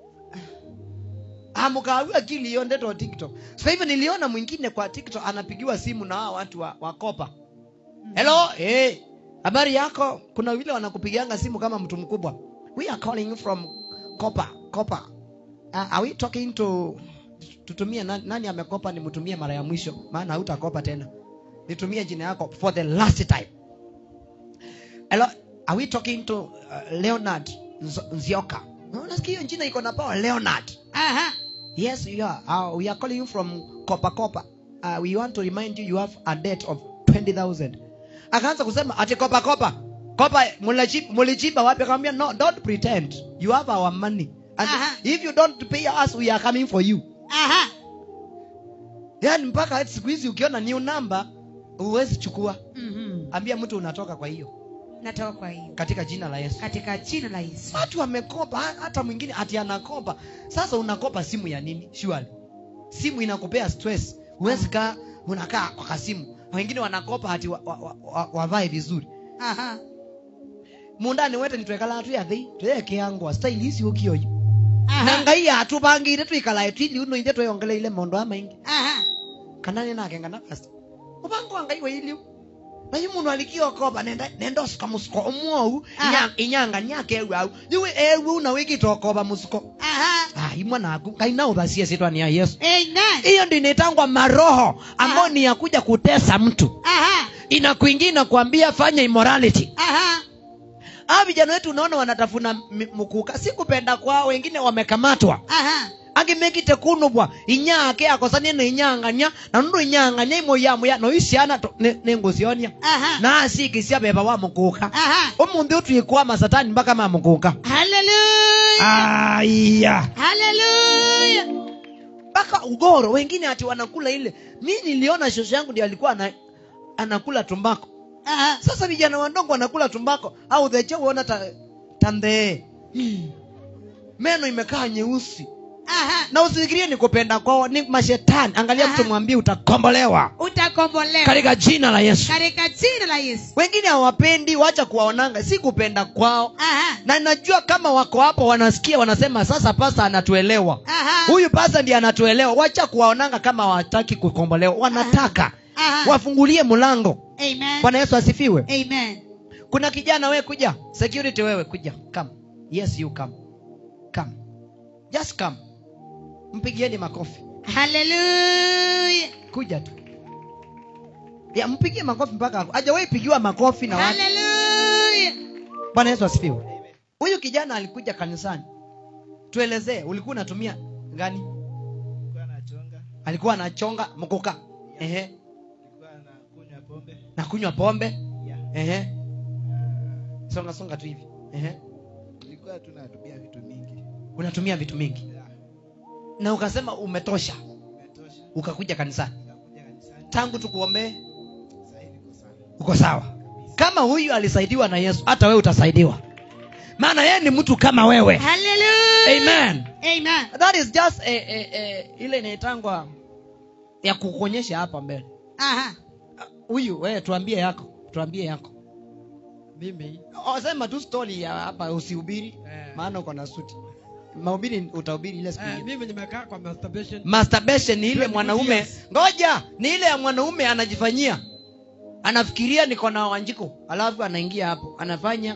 Amuka akili hiyo ndeto TikTok. Sasa hivi niliona mwingine kwa TikTok anapigiwa simu na hao watu wa, wa kopa. Hello, eh. Hey, habari yako? Kuna wile wanakupigianga simu kama mtu mkubwa. We are calling you from Kopa, Kopa. Uh, are we talking to tutumie nani, nani amekopa nimtumie mara ya mwisho maana hutakopa tena. Nitumie jina yako for the last time. Hello, are we talking to uh, Leonard Nzioka? No, unasikia jina iko na power Leonard. Aha. Yes, you are. Uh, we are calling you from Kopa Kopa. Uh, we want to remind you you have a debt of twenty thousand. Akaanza kusema ati Kopa Kopa. Kopa mulijiba mulijiba wapi? Akamwambia no, don't pretend. You have our money. And Aha. if you don't pay us, we are coming for you. Aha. Yaani mpaka siku hizi ukiona new number huwezi chukua. Mhm. Ambia mtu unatoka kwa hiyo. Natoka kwa hiyo. Katika jina la Yesu. Katika jina la Yesu. Watu wamekopa, hata mwingine ati anakopa. Sasa unakopa simu ya nini? Surely. Simu inakupea stress. Huwezi kaa unakaa kwa kasimu. Wengine wanakopa ati wavae wa, wa, wa, wa vizuri. Aha. Mundani wete nitwekala tu ya thei. Tweke yangu style hizi ukio. Aha. Na ngai ya tubangire twikala twili uno inde tweyongele ile mondo ama ingi. Aha. Kanani nake ngana fast. Ubango ngai we ili. na yumuntu alikio koba nenda nenda sika musuko omwo Aha. inyanga nyake ewu niwe ewu na wiki tokoba musuko Aha. ah imwana aku kaina ubasie sitwa ni ya Yesu. Amen. Hiyo ndio inaitangwa maroho ambao ni ya kuja kutesa mtu. Aha. Inakuingia kuambia fanya immorality. Aha. Ah vijana wetu unaona wanatafuna m- mkuka. Si kupenda kwao, wengine wamekamatwa. Aha. Agimekite kunubwa inyake akosanie na inyanganya na nundu inyanganya imo yamu ya no isiana nengosionia. Aha. Na asikisia beba wa mkuka. Aha. Omundu utuyikwa masatani mpaka ma mkuka. Hallelujah. Aya. Hallelujah. Baka ugoro wengine ati wanakula ile. Mimi niliona shosho yangu ndiye alikuwa ana, anakula tumbako. Aha. Sasa vijana wandongo wanakula tumbako au the chewe ona ta, tande. Hmm. Meno imekaa nyeusi. Aha. Na usifikirie ni kupenda kwao, ni mashetani. Angalia Aha. mtu mwambie utakombolewa Utakombolewa. katika jina la Yesu. Katika jina la Yesu. Wengine hawapendi, wacha kuwaonanga, si kupenda kwao. Aha. Na najua kama wako hapo wanasikia wanasema sasa pasta anatuelewa. Aha. Huyu pasta ndiye anatuelewa. Wacha kuwaonanga kama hawataki kukombolewa. Wanataka. Aha. Wafungulie mlango. Amen. Bwana Yesu asifiwe. Amen. Kuna kijana wewe kuja. Security wewe kuja. Come. Yes you come. Come. Just come. Mpigieni makofi. Hallelujah. Kuja tu. Ya mpigie makofi mpaka hapo. Hajawahi pigiwa makofi na watu. Hallelujah. Bwana Yesu asifiwe. Huyu kijana alikuja kanisani. Tuelezee ulikuwa unatumia gani? Nilikuwa nachonga, Alikuwa anachonga mkoka. Ehe. nilikuwa nakunywa pombe. Na kunywa pombe. Yeah. Ehe. Songa songa tu hivi. Ehe. Nilikuwa tu natumia vitu mingi. Unatumia vitu mingi. Yeah. Na ukasema umetosha. Imetosha. Ukakuja kanisani. Nikakuja kanisani. Tangu tukuombee Sasa hivi niko sawa. uko sawa. Kama huyu alisaidiwa na Yesu, hata wewe utasaidiwa. Maana yeye ni mtu kama wewe. Hallelujah. Amen. Amen. That is just a, a, a, ile inaitangwa ya kukuonyesha hapa mbele. Aha. Huyu wewe tuambie yako, tuambie yako. Mimi Oh, sema tu story ya hapa usihubiri eh, maana uko na suti. Mahubiri utahubiri ile siku eh, nyingine. mimi nimekaa kwa masturbation. Masturbation ni ile twenty mwanaume, years. ngoja, ni ile ya mwanaume anajifanyia. Anafikiria niko na wanjiko, alafu anaingia hapo, anafanya.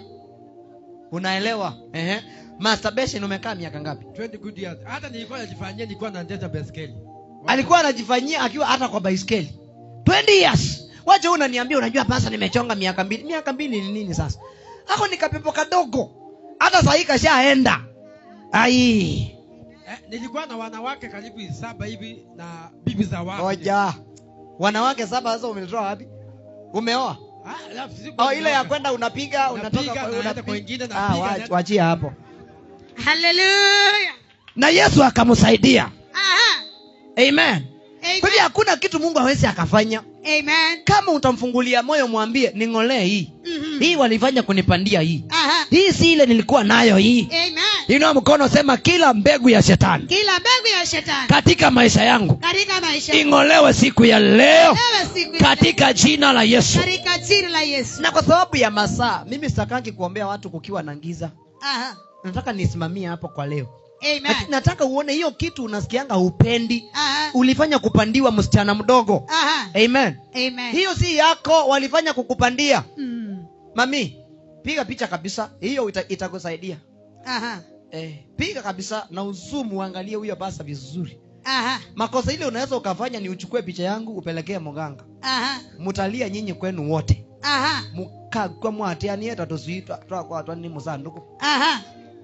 Unaelewa? Ehe. Masturbation umekaa miaka ngapi? twenty good years. Hata nilikuwa najifanyia, nilikuwa naendesha baiskeli. Alikuwa anajifanyia akiwa hata kwa baiskeli. twenty years. Wacha wewe unaniambia unajua pasa nimechonga miaka mbili. Miaka mbili ni nini sasa? Hako ni kapepo kadogo. Hata saa hii kashaenda. Ai. Eh, nilikuwa na wanawake karibu saba hivi na bibi za watu. Ngoja. Wanawake saba sasa umetoa wapi? Umeoa? Ah, alafu siku Oh, ile ya kwenda unapiga, unatoka Napiga, kwa naenda unapiga. kwingine, Ah, napiga, wa- naenda- wachia hapo. Hallelujah. Na Yesu akamsaidia. Aha. Amen. Kwa hivyo Amen. hakuna kitu Mungu hawezi akafanya. Amen. Kama utamfungulia moyo mwambie ningolee hii. Mhm. Hii walifanya kunipandia hii. Aha. Hii si ile nilikuwa nayo hii. Amen. Inua mkono sema kila mbegu ya shetani Kila mbegu ya shetani katika maisha yangu katika maisha ing'olewe siku ya leo Lewe siku ya- katika jina la Yesu. katika jina la Yesu. Na kwa sababu ya masaa, mimi sitakangi kuombea watu kukiwa na giza. Aha. Nataka nisimamie hapo kwa leo. Amen. Lakini nataka uone hiyo kitu unasikianga upendi, Aha. ulifanya kupandiwa msichana mdogo. Aha. Amen. Amen. Hiyo si yako, walifanya kukupandia. Mm. Mami, piga picha kabisa. Hiyo ita, itakusaidia. Aha. Eh, piga kabisa na uzumu uangalie huyo basa vizuri. Aha. Makosa ile unaweza ukafanya ni uchukue picha yangu upelekee mganga. Aha. Mutalia nyinyi kwenu wote. Aha. Mukagwa mwate ani eta tosuitwa twa kwa twani musanduku. Aha.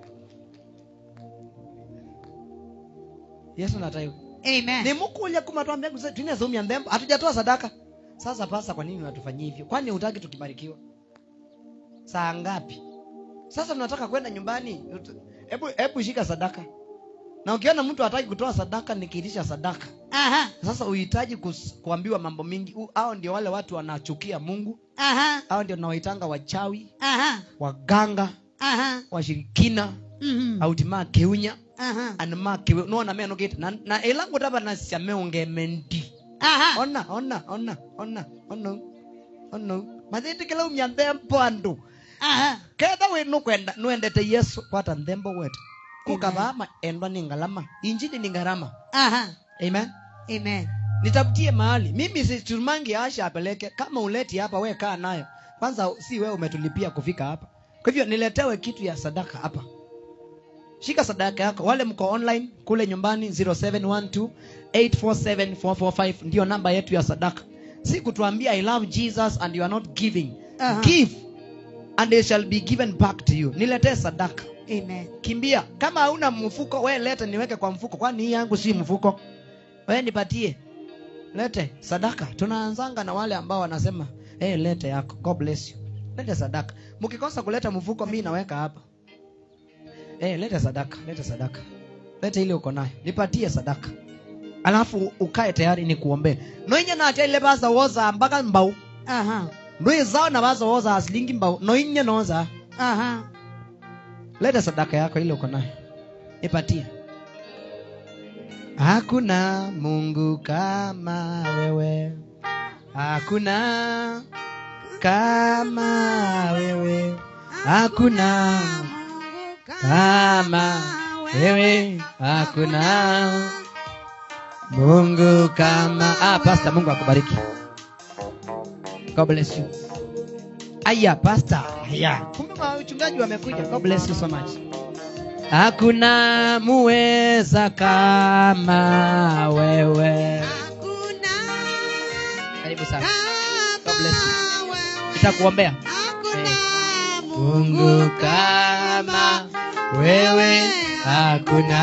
Yesu natayo. Amen. Ni mukulia kumatwa mbegu zetu tunaweza umia ndembo. Hatujatoa sadaka. Sasa pasa kwa nini unatufanyia hivyo? Kwani hutaki tukibarikiwa? Saa ngapi? Sasa tunataka kwenda nyumbani. Hebu hebu shika sadaka. Na ukiona mtu hataki kutoa sadaka nikiitisha sadaka. Aha. Sasa uhitaji kus- kuambiwa mambo mingi. U- Hao ndio wale watu wanachukia Mungu. Aha. Hao ndio nawaitanga wachawi, Aha. waganga, Aha. washirikina, Mhm. autima keunya, Aha. anama kewe. Unaona meno gate na, na elangu taba na siameonge mendi. Aha. Ona, ona, ona, ona, ono. Ono. Mazeti kila umyande mpoandu. Aha. Ketha we no kwenda nuendete Yesu kwata ndembo wetu. Kukabama endwa ni ngalama. Injili ni ngarama. Aha. Amen. Amen. nitafutie mahali. Mimi situmangi Asha apeleke. Kama uleti hapa wewe kaa nayo. Kwanza si wewe umetulipia kufika hapa. Kwa hivyo niletewe kitu ya sadaka hapa. Shika sadaka yako. Wale mko online kule nyumbani zero seven one two eight four seven four four five ndio namba yetu ya sadaka. Si kutuambia I love Jesus and you are not giving. Uh-huh. Give and it shall be given back to you. Niletee sadaka. Amen. Kimbia. Kama hauna mfuko wewe leta niweke kwa mfuko. Kwani hii yangu si mfuko. Wewe nipatie. Lete sadaka. Tunaanzanga na wale ambao wanasema, "Eh, hey, lete yako. God bless you." Lete sadaka. Mkikosa kuleta mfuko mimi naweka hapa. Eh, hey, lete sadaka, lete sadaka. Lete ile uko nayo. Nipatie sadaka. Alafu ukae tayari nikuombee. Noinya na ate ile baza woza mpaka mbau. Aha. Ndio zao na baza woza asilingi mbau. Noinya noza. Aha. Leta sadaka yako ile uko nayo. Nipatie. Hakuna Mungu kama wewe. Hakuna kama wewe. Hakuna kama wewe. Hakuna Mungu kama. Ah, pastor, Mungu akubariki. God bless you. Aya, pastor. Aya. Kumbe wachungaji wamekuja. God bless you so much. Hakuna muweza kama wewe. Hakuna. Karibu sana. God bless you. Nitakuombea. Hakuna Mungu kama wewe. Hakuna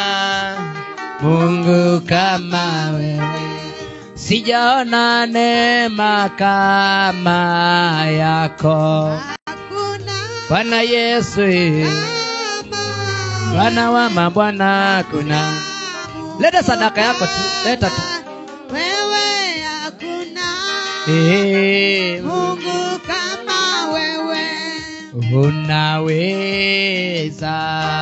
Mungu kama wewe. Sijaona neema kama yako. Hakuna. Bwana Yesu. Bwana wa mabwana kuna. Leta sadaka yako tu. Leta tu. Wewe hakuna. Eh, Mungu kama wewe. Unaweza.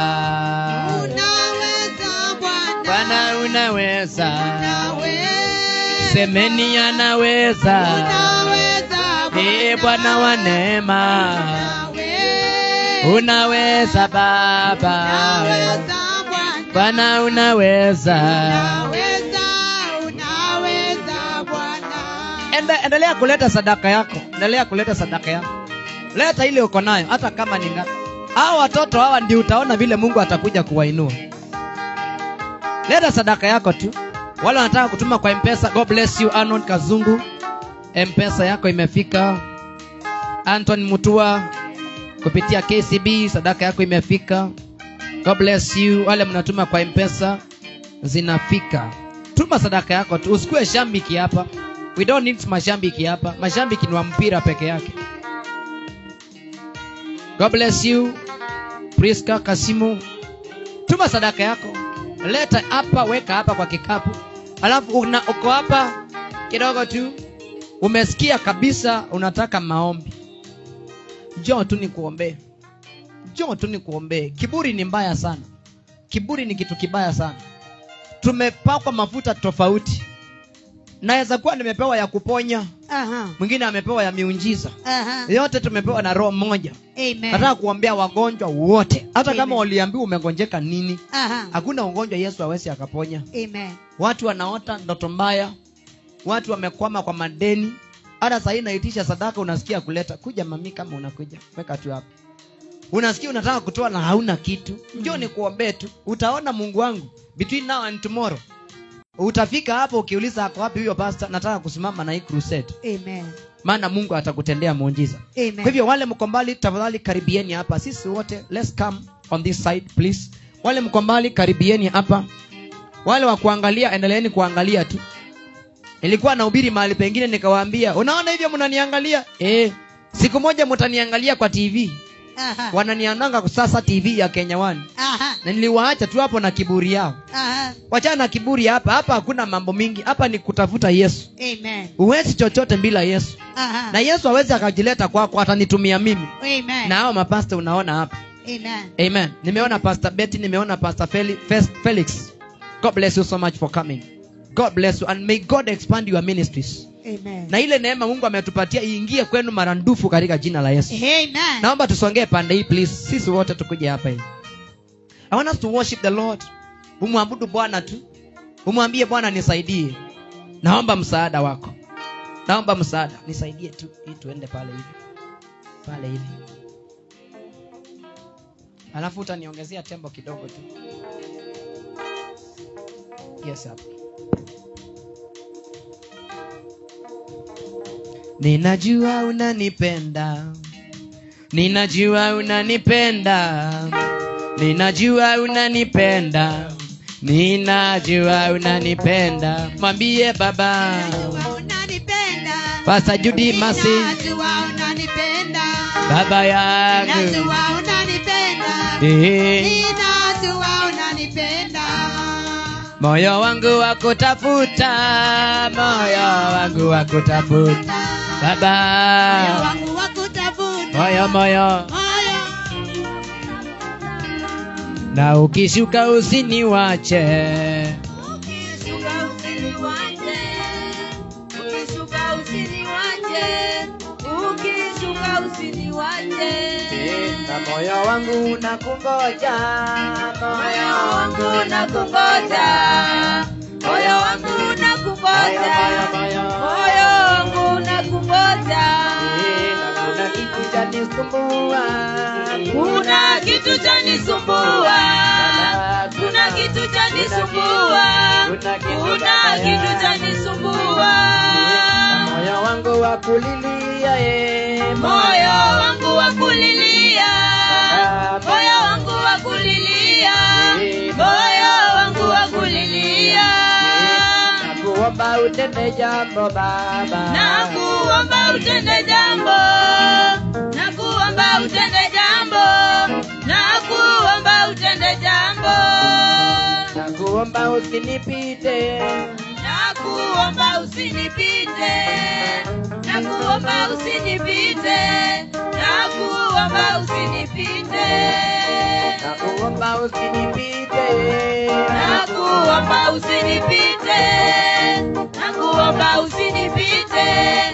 Unaweza Bwana. Bwana unaweza. Unaweza. Semeni anaweza. Unaweza Bwana. Eh, Bwana wa neema. Unaweza. Unaweza Baba. Unaweza Bwana. Bwana unaweza. Unaweza. Unaweza Bwana. Ende, endelea kuleta sadaka yako. Endelea kuleta sadaka yako. Leta ile uko nayo hata kama ni ngapi. Hao watoto hawa ndio utaona vile Mungu atakuja kuwainua. Leta sadaka yako tu. Wale wanataka kutuma kwa M-Pesa, God bless you Anon Kazungu. M-Pesa yako imefika. Anton Mutua kupitia K C B sadaka yako imefika. God bless you. Wale mnatuma kwa M-Pesa zinafika. Tuma sadaka yako tu. Usikue shambiki hapa. We don't need mashambiki hapa. Mashambiki ni wa mpira peke yake. God bless you. Priska Kasimu. Tuma sadaka yako. Leta hapa, weka hapa kwa kikapu. Alafu una uko hapa kidogo tu. Umesikia kabisa unataka maombi. Njoo tu nikuombee. Njoo tu nikuombee. Kiburi ni mbaya sana. Kiburi ni kitu kibaya sana. Tumepakwa mafuta tofauti. Naweza kuwa nimepewa ya kuponya. Aha. Mwingine amepewa ya miujiza. Aha. Yote tumepewa na roho moja. Amen. Nataka kuombea wagonjwa wote. Hata Amen. kama waliambiwa umegonjeka nini. Aha. Hakuna ugonjwa Yesu hawezi akaponya. Amen. Watu wanaota ndoto mbaya. Watu wamekwama kwa madeni. Hata sasa inaitisha sadaka unasikia kuleta. Kuja mami kama unakuja. Weka tu hapa. Unasikia unataka kutoa na hauna kitu. Njoo nikuombee tu. Utaona Mungu wangu between now and tomorrow. Utafika hapo ukiuliza ako wapi huyo pastor, nataka kusimama na hii crusade. Amen. Maana Mungu atakutendea muujiza. Amen. Kwa hivyo wale mko mbali tafadhali karibieni hapa. Sisi wote let's come on this side please. Wale mko mbali karibieni hapa. Wale wa kuangalia endeleeni kuangalia tu. Nilikuwa nahubiri mahali pengine nikawaambia, unaona hivyo mnaniangalia? Eh, siku moja mtaniangalia kwa T V. Aha. Wananiananga sasa T V ya Kenya One. Aha. Na niliwaacha tu hapo na kiburi yao. Aha. Wachana na kiburi hapa. Hapa hakuna mambo mingi. Hapa ni kutafuta Yesu. Amen. Huwezi chochote bila Yesu. Aha. Na Yesu hawezi akajileta kwako, atanitumia mimi. Amen. Na hao mapasta unaona hapa. Amen. Amen. Nimeona Pastor Betty, nimeona Pastor Felix. God bless you so much for coming. God bless you and may God expand your ministries. Amen. Na ile neema Mungu ametupatia iingie kwenu marandufu katika jina la Yesu. Amen. Naomba tusongee pande hii please. Sisi wote tukuje hapa hivi. I want us to worship the Lord. Umwabudu Bwana tu. Umwambie Bwana nisaidie. naomba msaada wako, naomba msaada, nisaidie tu ili tuende pale hivi pale hivi, alafu utaniongezea tembo kidogo tu. Yes hapo. Ninajua unanipenda, ninajua unanipenda, ninajua unanipenda, ninajua unanipenda. Mwambie baba, Najua unanipenda. Pastor Judy Masi, Najua unanipenda. baba yangu, Najua unanipenda. eh, Ninajua unanipenda. moyo wangu wakutafuta, moyo wangu wakutafuta Moyo baba, wangu wakutafuta. moyo moyo, Moyo. na ukishuka usiniwache, Ukishuka usiniwache. Ukishuka usiniwache. Ukishuka usiniwache. na moyo wangu unakungoja, Moyo wangu nakungoja. Moyo wangu nakungoja. moyo, Moyo wangu nakungoja. na kuna kitu cha nisumbua, Kuna kitu cha nisumbua. Kuna kitu cha nisumbua. Kuna kitu cha nisumbua. moyo wangu wa kulilia, eh, Moyo wangu wa kulilia. Moyo wangu wa kulilia. Moyo wangu wa kulilia. nakuomba utende jambo baba, Nakuomba utende jambo. Nakuomba utende jambo. Nakuomba utende jambo. nakuomba usinipite, Nakuomba usinipite. Nakuomba usinipite. Nakuomba usinipite. nakuomba usinipite, Nakuomba usinipite. Nakuomba usinipite.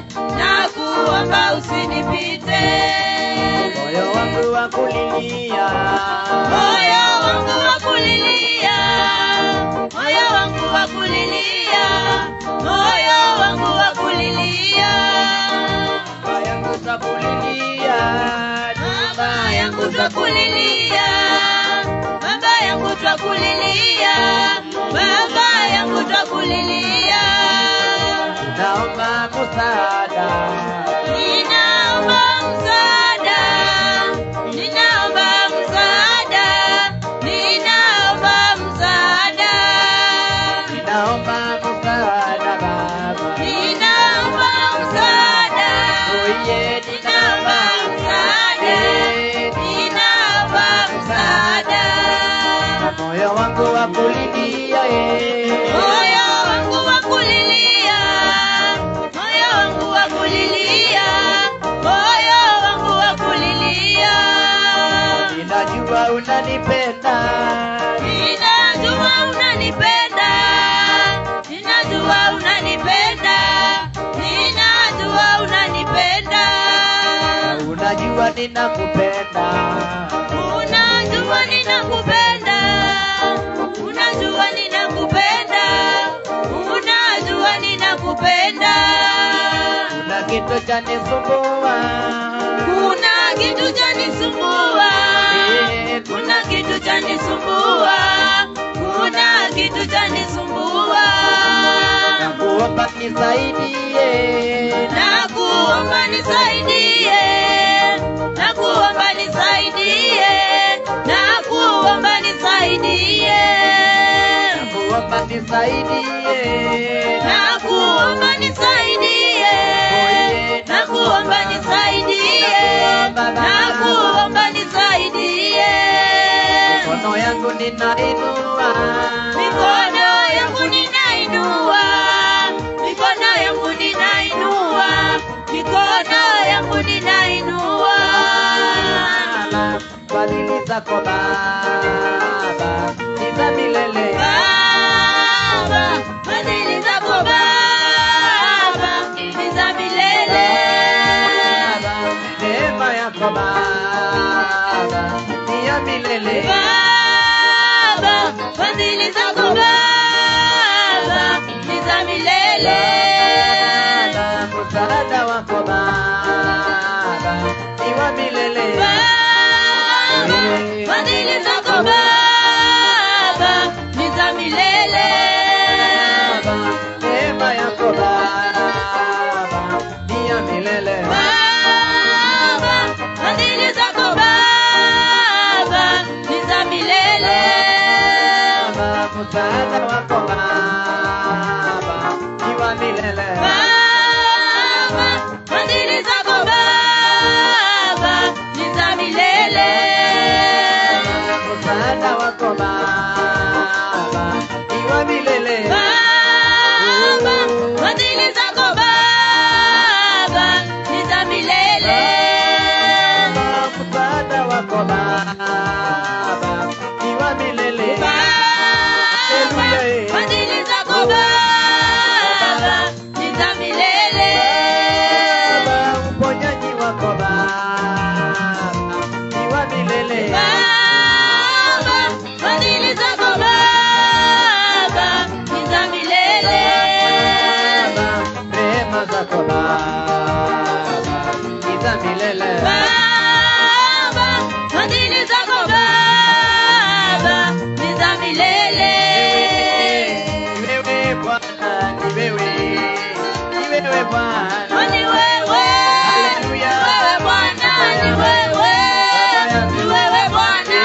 Nakuomba usinipite. moyo wangu wa kulilia, Moyo wangu wa kulilia. Moyo wangu wa kulilia. Moyo wangu wa kulilia. baba yangu takulilia, Baba yangu twakulilia. Baba yangu twakulilia. Baba yangu twakulilia. naomba msaada, Ninaomba msaada. Ninaomba msaada. Ninaomba msaada. naomba msaada baba, Ninaomba msaada. oye Ninaomba msaada. Ninaomba msaada. na moyo wangu wa kulilia, eh, Moyo wangu wa kulilia. Moyo wangu wa kulilia. Moyo wangu wa kulilia. ninajua unanipenda, Ninajua unanipenda. Ninajua unanipenda. Ninajua unanipenda. unajua ninakupenda, Unajua ninakupenda. Unajua ninakupenda. Unajua ninakupenda. kuna kitu cha nisumbua, Kuna kitu cha nisumbua. eh, Kuna kitu cha nisumbua. Kuna kitu cha nisumbua. nakuomba nisaidie, Nakuomba nisaidie. Nakuomba nisaidie. Nakuomba nisaidie. nakuomba nisaidie, Nakuomba nisaidie. Nakuomba nisaidie. Nakuomba nisaidie. mikono yangu ninainua, Mikono yangu ninainua. Mikono yangu ninainua. Mikono yangu ninainua. Baba, fadhili zako baba ni za milele, Baba, fadhili zako Baba ni za milele. Baba, neema yako baba ni ya milele, Baba, fadhili zako Baba ni za milele. milele. Baba, msaada wako Baba ni wa milele. Baba, fadhili zako Baba ni za milele. Baba, neema yako Baba ni ya milele. Baba, fadhili zako Baba ni za milele. Baba, msaada wako Baba ni wa milele. Baba, fadhili zako Baba ni za milele. Msaada wako Baba ni wa milele. Baba, fadhili zako Baba ni za milele. Msaada wako Baba ni wa milele. Baba, fadhili zako Baba ni za milele. Baba, uponyaji wako Baba ni wa milele. Baba, fadhili zako Baba ni za milele. Baba, rehema zako Baba ni za milele. Baba, fadhili zako Baba ni za milele. Ni wewe Bwana, ni wewe, ni wewe Bwana. Ni wewe, Haleluya. ni wewe Bwana, ni wewe, ni wewe Bwana.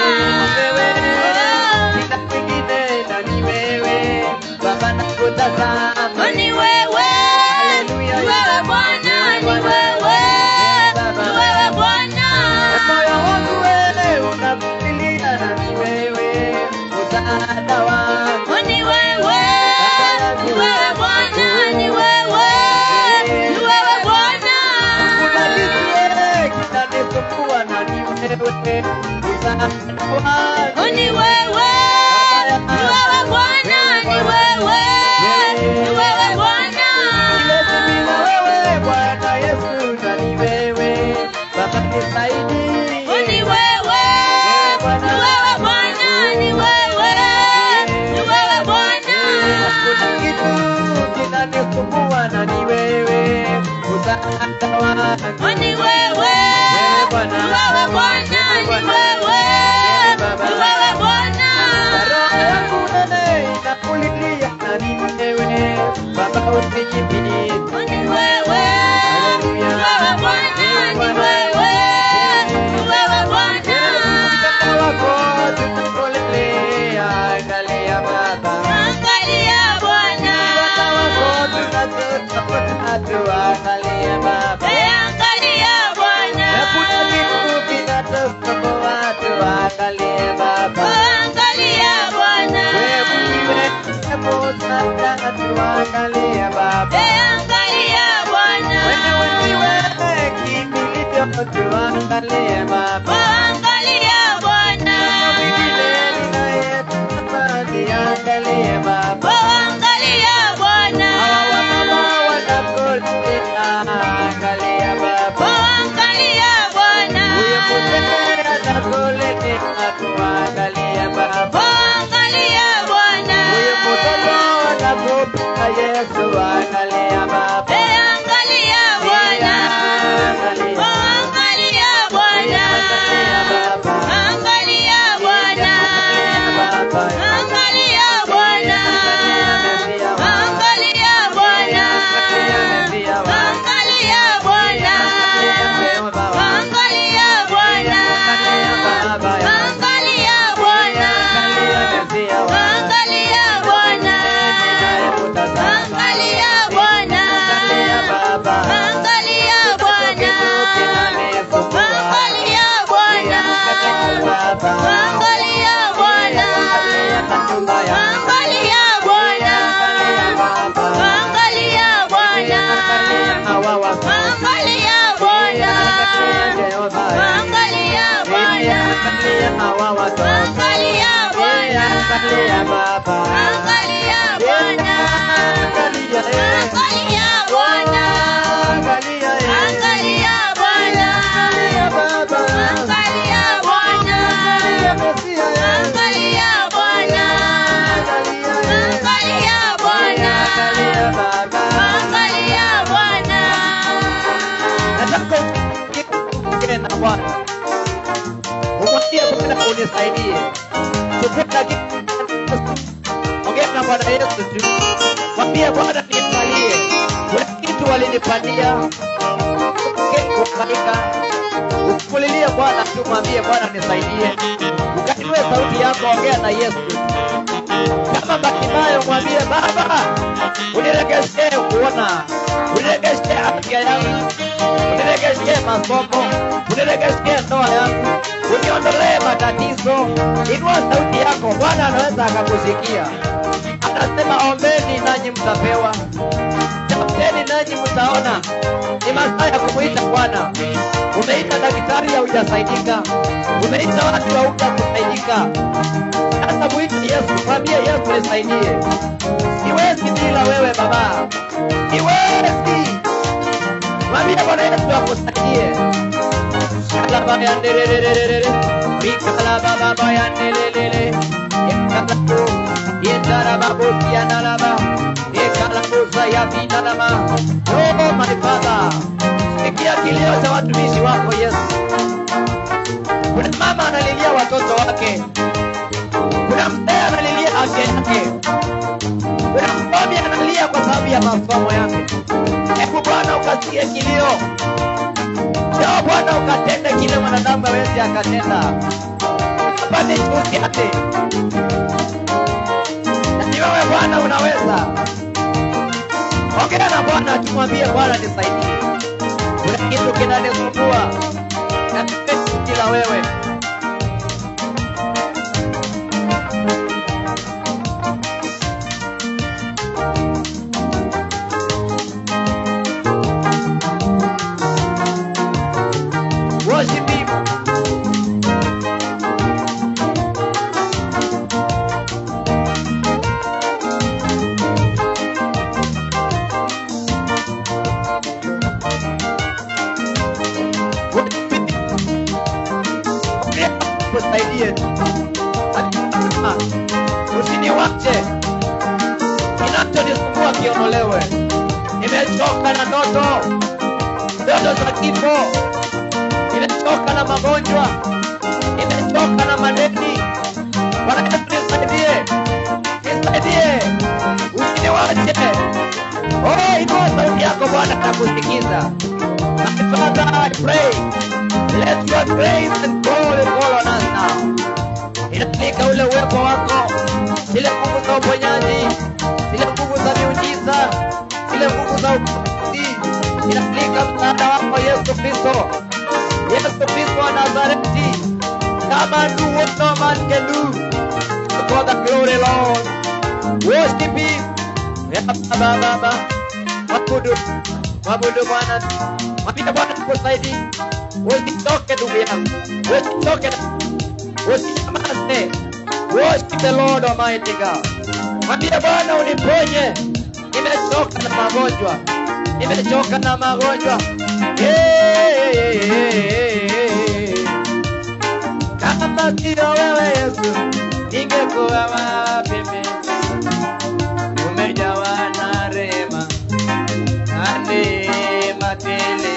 Sina mwingine na ni wewe Baba, nakutazama. Ni wewe, ni wewe Bwana, ni wewe, ni wewe Bwana. Moyo wangu wewe unakulilia na ni wewe msaada wangu. Ni wewe, ni wewe Bwana, ni wewe, ni wewe Bwana. Kuna kitu wewe kinanisumbua na ni wewe msaada wangu. Ni wewe, ni wewe Bwana, ni wewe, ni wewe Bwana. Siwezi bila wewe Bwana Yesu, na ni wewe Baba nisaidie. Ni wewe, ni wewe Bwana, ni wewe, ni wewe Bwana. Kuna kitu kinanisumbua na ni wewe msaada wangu. Ni wewe, ni wewe Bwana, ni wewe, ni wewe Bwana. Roho yangu wewe inakulilia na ni wewe Baba usijibie. Ni wewe, ni wewe Bwana, ni wewe, ni wewe Bwana. Msaada wako tunakolelea, angalia Baba. Angalia Bwana, Msaada wako tunatafuta, tuangalie Baba. angalia Bwana, Hakuna kitu kinatusumbua, tuangalie Baba. angalia Bwana, Wewe ndiwe msaada, tuangalie Baba. angalia Bwana. nisaidie. Chukua dakika, ongea na Bwana Yesu tu. Mwambie Bwana niangalie. Kuna kitu walinipandia. Kukaika. Ukulilie Bwana tu, mwambie Bwana nisaidie. Ukainue sauti yako, ongea na Yesu. Kama Bartimayo mwambie Baba, uniregeshe kuona, uniregeshe afya yangu, uniregeshe masomo, uniregeshe ndoa yangu, uniondolee matatizo. Inua sauti yako, Bwana anaweza akakusikia. Anasema ombeni nanyi mtapewa, tafuteni nanyi mtaona. Ni masaa ya kumuita Bwana. Umeita daktari haujasaidika, umeita watu haujasaidika. Sasa muite Yesu, mwambie Yesu nisaidie. Siwezi bila wewe Baba, siwezi. Mwambie Bwana Yesu akusaidie. Shalaba ya ndelelelelele, Rikalaba baba ya ndelelele, Ekalabu, Yendaraba ya nalaba, Ekalabu ya binalama. Oh my Father, sikia kilio cha watumishi wako Yesu. Kuna mama analilia watoto wake, kuna mzee analilia afya yake, kuna msomi analia kwa sababu ya masomo yake. Hebu Bwana ukasikie kilio. Njoo Bwana ukatende kile mwanadamu hawezi akatenda. Hapa ni shughuli yake. Na ni wewe Bwana unaweza. Ongea na Bwana, tumwambie Bwana nisaidie. Kuna kitu kinanisumbua. Na nipe kila wewe. Worship him. Kusaidie. Usiniwache. Kinachonisumbua kiondolewe. Nimechoka na ndoto. Ndoto za kifo. Nimechoka na magonjwa. Nimechoka na madeni. Bwana Yesu nisaidie. Nisaidie. Usiniwache. Oh, inua sauti yako Bwana atakusikiza. My Father, I pray. Let your grace and glory fall on us now. Inatika ule uwepo wako, zile nguvu za uponyaji, zile nguvu za miujiza, zile nguvu za uponyaji. Inatika msaada wako Yesu Kristo. Yesu Kristo wa Nazareti. Come and do what no man can do. For the glory, Lord. Worship him. Ya Baba Baba. Wabudu. Wabudu Bwana. Mwambie Bwana kusaidie. Usitoke ndugu yangu. Usitoke. Usinyamaze. Worship the Lord Almighty God. Mwambie Bwana uniponye. Nimechoka na magonjwa. Nimechoka na magonjwa. Hey, hey, hey, hey. Kama sio wewe Yesu, ningekuwa wapi mimi? Umejawa na rehema na neema tele.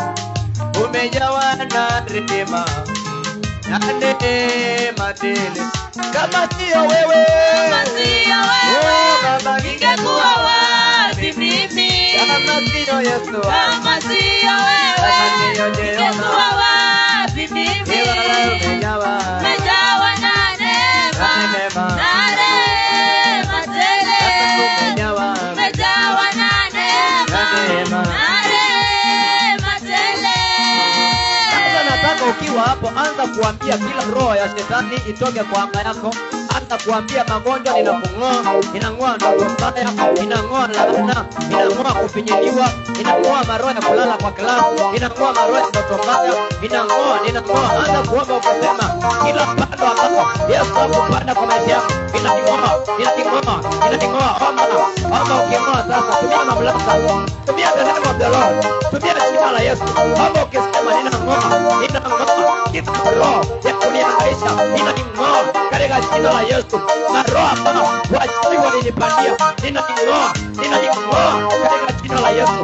Umejawa na rehema na neema tele. Kama sio wewe, Kama sio wewe, oh Baba, ningekuwa wapi mimi? kama sio Yesu, Kama sio wewe, ningekuwa wapi mimi? umejawa Umejawa na neema, na rehema tele. umejawa Umejawa na neema, na rehema tele. Sasa nataka ukiwa hapo, anza kuambia kila roho ya shetani itoke kwa anga yako. Anza kuambia magonjwa ninakung'oa, inang'oa ndoto mbaya, inang'oa laana, inang'oa kufinyiliwa, inang'oa maroho ya kulala kwa klabu, inang'oa maroho ya ndoto mbaya, inang'oa, ninang'oa. Anza kuomba ukisema kila pando ambapo Yesu amepanda kwa maisha yako, inang'oa, inang'oa, inang'oa. Omba, omba uking'oa sasa, tumia mamlaka, tumia the name of the Lord, tumia jina la Yesu. Omba ukisema ninang'oa, ninang'oa, kila roho ya kunihangaisha, ninang'oa katika jina la Yesu. Na roho ambao wajui walinipandia, ninang'oa, ninang'oa katika jina la Yesu.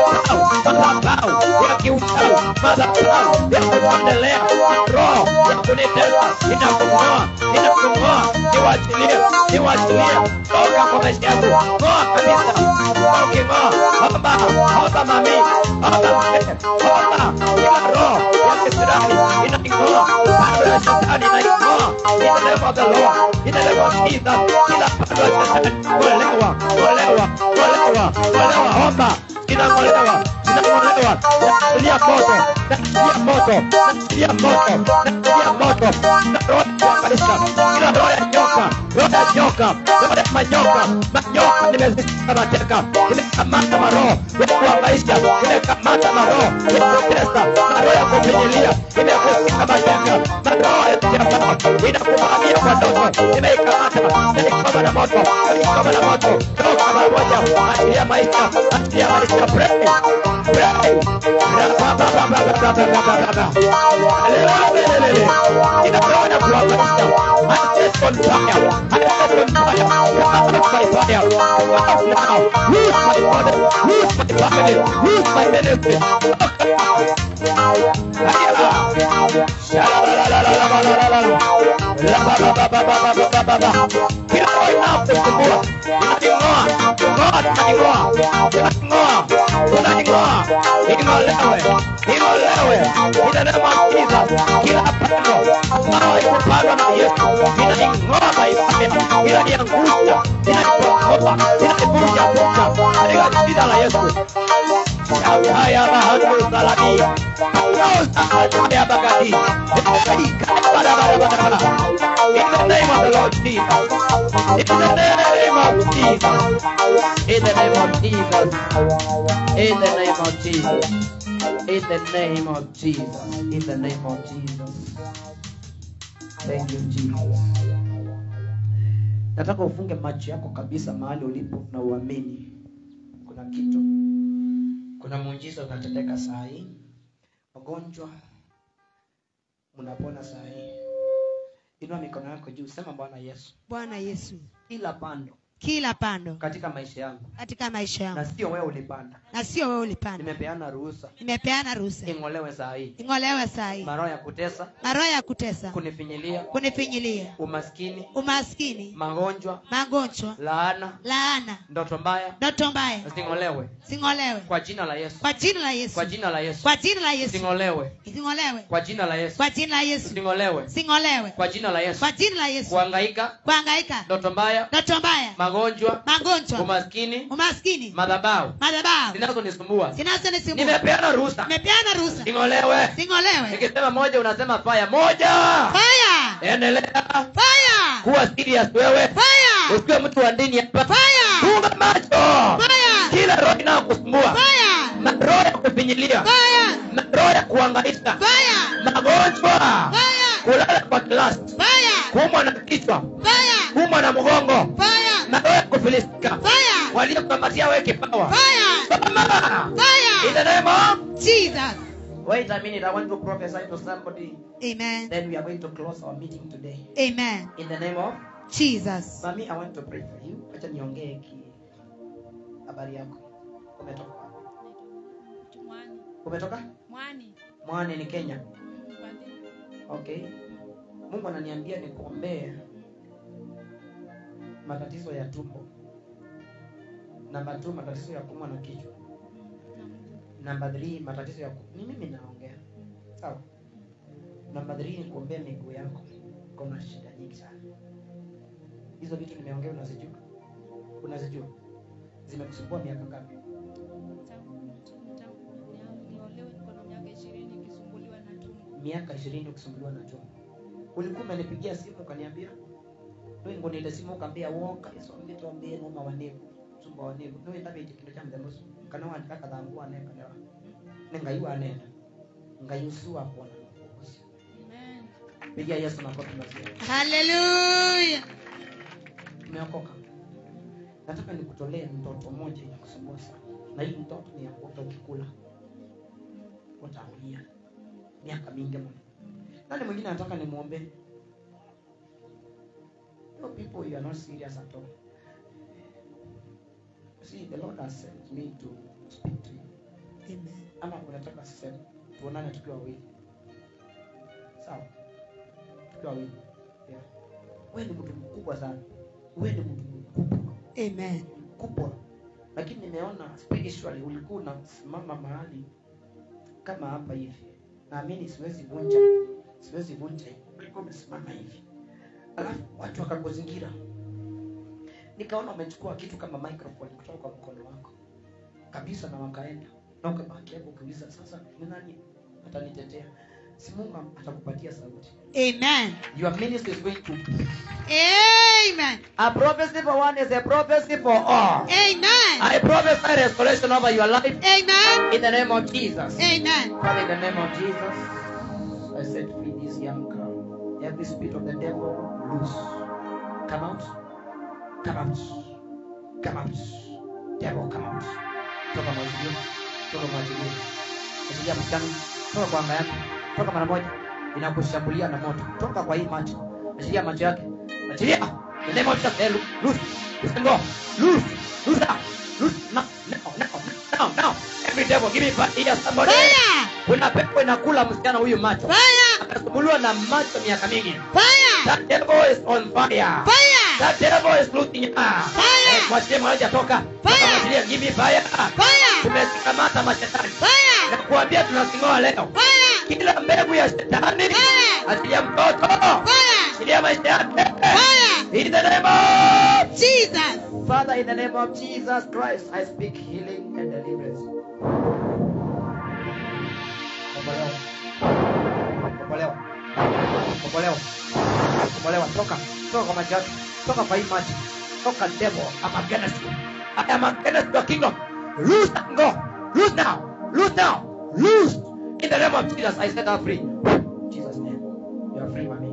Madhabahu, madhabahu ya kiuchawi, madhabahu ya kuendelea, roho ya kunitesa, ninakung'oa, ninakung'oa, niwachilie, niwachilie, toka kwa maisha yangu, ng'oa kabisa. Uking'oa, omba, omba mami, omba mzee, omba, kila roho ya Israeli inaing'oa, pando ya shetani inaing'oa, in the name of the Lord, in the name of Jesus, kila pando ya shetani, kuelewa, kuelewa, kuelewa, kuelewa, omba, inang'olewa, inang'olewa, nachilia moto, nachilia moto, nachilia moto, nachilia moto, na roho ya kuangalisha, kila roho ya nyoka, roho ya nyoka, roho ya manyoka, manyoka nimezishika mateka, nimekamata maroho ya kuangalisha, nimekamata maroho ya kutesa, maroho ya kufinyilia, nimekushika mateka, maroho ya kutembea, inakuvamia kwa ndoto, nimeikamata, nimeikoma na moto, nimeikoma na moto, toka mara moja, achilia maisha, achilia maisha, pray, pray, inaona kuangalisha, I set on fire, I set on fire, my fire, out now, lose my body, lose my family, lose my benefit. Kila roho inakusumbua, inaning'oa, ng'oa, tunaning'oa, tunaning'oa, tunaning'oa, ing'olewe, ing'olewe, in the name of Jesus. Kila pando ambao ikupandwa na Yesu, inaning'oa maifanya, inaniangusha, inanipokoa, inanivunja vunja, katika jina la Yesu. Haya bahadu salami, haya bagadi, bara bara bara bara. In the name of the Lord Jesus, in the name of Jesus, in the name of Jesus, in the name of Jesus, in the name of Jesus, in the name of Jesus. Thank you Jesus. Nataka ufunge macho yako kabisa mahali ulipo na uamini kuna kitu, kuna muujiza unatendeka saa hii, magonjwa mnapona saa hii. Inua mikono yako juu, sema Bwana Yesu. Bwana Yesu, Kila pando kila pando katika maisha yangu, katika maisha yangu, na sio wewe ulipanda, na sio wewe ulipanda, nimepeana ruhusa, nimepeana ruhusa, ing'olewe saa hii. ing'olewe saa hii. Maroho ya kutesa, Maroho ya kutesa, kunifinyilia, kunifinyilia, umaskini, umaskini, magonjwa, magonjwa, laana, laana, ndoto mbaya, ndoto mbaya, zing'olewe zing'olewe kwa jina la Yesu, kwa jina la Yesu, kwa jina la Yesu, kwa jina la Yesu, zing'olewe zing'olewe kwa jina la Yesu, kwa jina la Yesu, zing'olewe zing'olewe kwa jina la Yesu. kwa jina la Yesu. Kuhangaika, Kuhangaika, ndoto mbaya, ndoto mbaya, magonjwa, magonjwa, umaskini, umaskini, madhabahu madhabahu zinazonisumbua, zinazonisumbua, nimepeana ruhusa, nimepeana ruhusa, zing'olewe. zing'olewe. Nikisema moja unasema fire. Moja, Fire, endelea fire, kuwa serious wewe, fire, usiwe mtu wa dini hapa. fire, Funga macho, fire, kila roho inayokusumbua, fire, roho ya kufinyilia, fire, roho ya kuhangaisha, fire, magonjwa, fire, kulala kwa klasi, fire, kuumwa na kichwa, fire, kuumwa na mgongo, fire, na roho ya kufilisika, fire, waliokamatia wewe kipawa, fire, Mama, in fire, the name of Jesus. Wait a minute, I want to prophesy to somebody. Amen. Then we are going to close our meeting today. Amen. In the name of Jesus. Mami, I want to pray for you. Acha niongee ki habari yako. Umetoka wapi? Mwani. Umetoka? Mwani. Mwani ni Kenya. Mpande. Okay. Mungu ananiambia nikuombee matatizo ya tumbo. Namba two, matatizo ya kuumwa na kichwa. Namba three, matatizo ya ku... Ni mimi naongea. Sawa. Namba three ni kuombea miguu yako. Kuna shida nyingi sana. Hizo vitu nimeongea unazijua? Unazijua? Zimekusumbua miaka ngapi? Miaka ishirini ukisumbuliwa na tumbo. Ulikuwa umenipigia simu ukaniambia wewe ngo nile simu ukambia woka iso mbito mbie noma wanevu tumbo wanevu wewe tabe ikindo cha mdemoso kana wandika kadhangu ane kana nengayu ane ngayusu hapo na kukosi. Amen. Pigia Yesu makofi mazuri. Hallelujah. Umeokoka. Nataka nikutolee mtoto mmoja inakusumbua sana. Na hii mtoto ni mtoto ukikula utaumia miaka mingi mno. Nani mwingine anataka nimuombe? No people, you are not serious at all. See, the Lord has sent me to speak to you. Amen. Ama unataka sema tuonane tukiwa wawili. Sawa. tukiwa wawili. Yeah. Wewe ni mtu mkubwa sana. Wewe ni mtu mkubwa. Amen. Mkubwa. Lakini nimeona spiritually ulikuwa unasimama mahali kama hapa hivi. Naamini siwezi vunja. Siwezi vunja. Ulikuwa umesimama hivi. Alafu watu wakakuzingira. Nikaona umechukua kitu kama microphone kutoka kwa mkono wako. Kabisa na wakaenda. Na ukabaki hapo ukiuliza sasa ni nani atanitetea? Si Mungu atakupatia sauti. Amen. Your ministry is going to. Amen. A prophecy for one is a prophecy for all. Amen. I prophesy restoration over your life Amen. in the name of Jesus. Amen. Father, in the name of Jesus, I set free this young girl. Every spirit of the devil, loose. Come out. Come out. Come out. Devil, come out. Toka mwajilio. Toka mwajilio. Achilia msichana. Toka kwa anga yake. Toka mara moja. Inakushambulia na moto. Toka kwa hii macho. Achilia macho yake. Achilia. In the name of Jesus. Loose. Loose and go. Loose. Loose now. Loose now. Now. Now. Now. Now. Every devil, give me fire. Here, somebody. Fire. Kuna pepo inakula msichana huyu macho. Fire. Amesumbuliwa na macho miaka mingi. Fire. That devil is on fire. Fire. That devil is losing you. Fire. Mwachilie mmoja toka. Fire. Mwachilie, give me fire. Fire. Tumesikamata mashetani. Fire. Na kuambia tunasingoa leo. Fire. Kila mbegu ya shetani. Fire. Achilia mtoto. Fire. Achilia maisha yake. Fire. In the name of Jesus. Father, in the name of Jesus Christ, I speak healing and deliverance. Kombolewa. Kombolewa. Kombolewa. Kombolewa. Toka. Toka kwa maji yake. Toka kwa hii maji. Toka devil. I'm against you. I am against your kingdom. Loose and go. Loose now. Loose now. Loose. In the name of Jesus, I set her free. Jesus' name. You are free, mommy.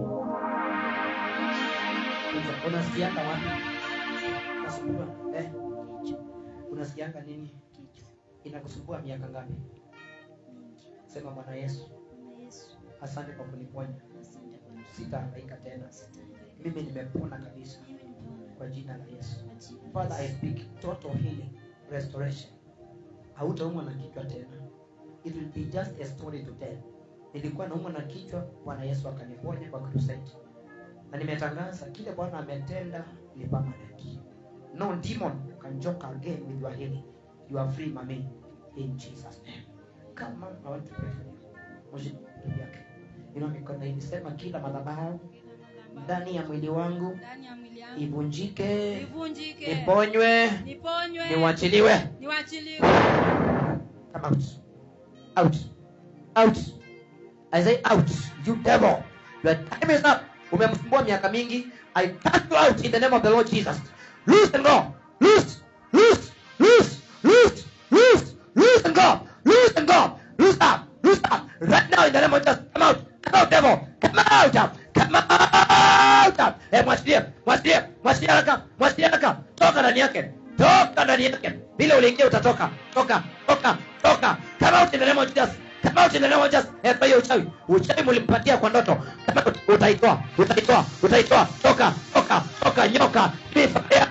Unasikianga wapi? Unasumbua? Eh? Unasikianga nini? Inakusumbua miaka ngapi? Sema Bwana Yesu. Asante kwa kuniponya. Sitahangaika tena. Mimi nimepona kabisa. Kwa jina la Yesu. Father, I speak total healing, restoration. Hautaumwa na kichwa tena. It will be just a story to tell. Nilikuwa naumwa na kichwa, Bwana Yesu akaniponya kwa crusade. Na nimetangaza kile Bwana ametenda ni permanent. No demon can joke again with your healing. You are free, mommy. In Jesus' name. Come on, I want to pray for you. Mwisho yake. Ina mikono hii sema kila madhabahu ndani ya mwili wangu ndani ya mwili yangu ivunjike, ivunjike, niponywe, niponywe, niwachiliwe. niwachiliwe. Come out. Out. Out. I say out. You devil. Your time is up. Umemsumbua miaka mingi. I cast you out in the name of the Lord Jesus. Loose and go. Loose. Loose. Loose. Loose. Loose. Loose and go. Loose and go. Loose up. Loose up. Right now in the name of Jesus. Come out. Come out, devil. Come out. Come out. Eh, mwachilie. Mwachilie. Mwachilie haraka. Mwachilie haraka. Toka ndani yake. Toka ndani yake. Bila uliingia utatoka. Toka. Toka. Toka. Come out in the name of Jesus. Come out in the name of Jesus. Eh, kwa hiyo uchawi. Uchawi mlimpatia kwa ndoto. Come out. Utaitoa. Utaitoa. Utaitoa. Toka. Toka. Toka nyoka. Fire. Fire.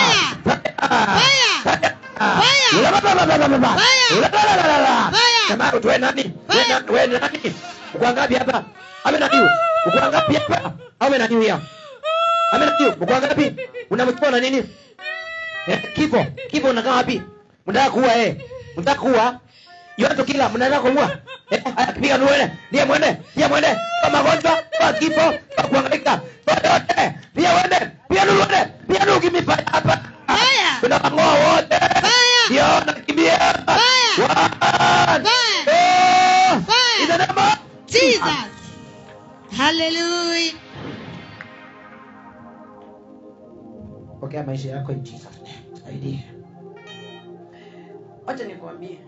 Fire. Come out. Wewe nani? Wewe nani? Uko ngapi hapa? Ame nani? Uko ngapi hapa? Ame nani hapa? Ame nani? Uko ngapi? Unamchukua na nini? Eh, kifo. Kifo unakaa wapi? Mnataka kuua eh. Mnataka kuua? Yote kila mnataka kuua. Eh, akipiga nuele. Ndiye mwende. Ndiye mwende. Kwa magonjwa, kwa kifo, kwa kuhangaika. Yote. Ndiye mwende. Pia nuele. Pia nuki mipa hapa. Kuna ngoa wote. Ndio nakimbia. Fire. Fire. In the name of Jesus. Hallelujah. Pokea maisha yako in Jesus name. Idea. Acha nikwambie.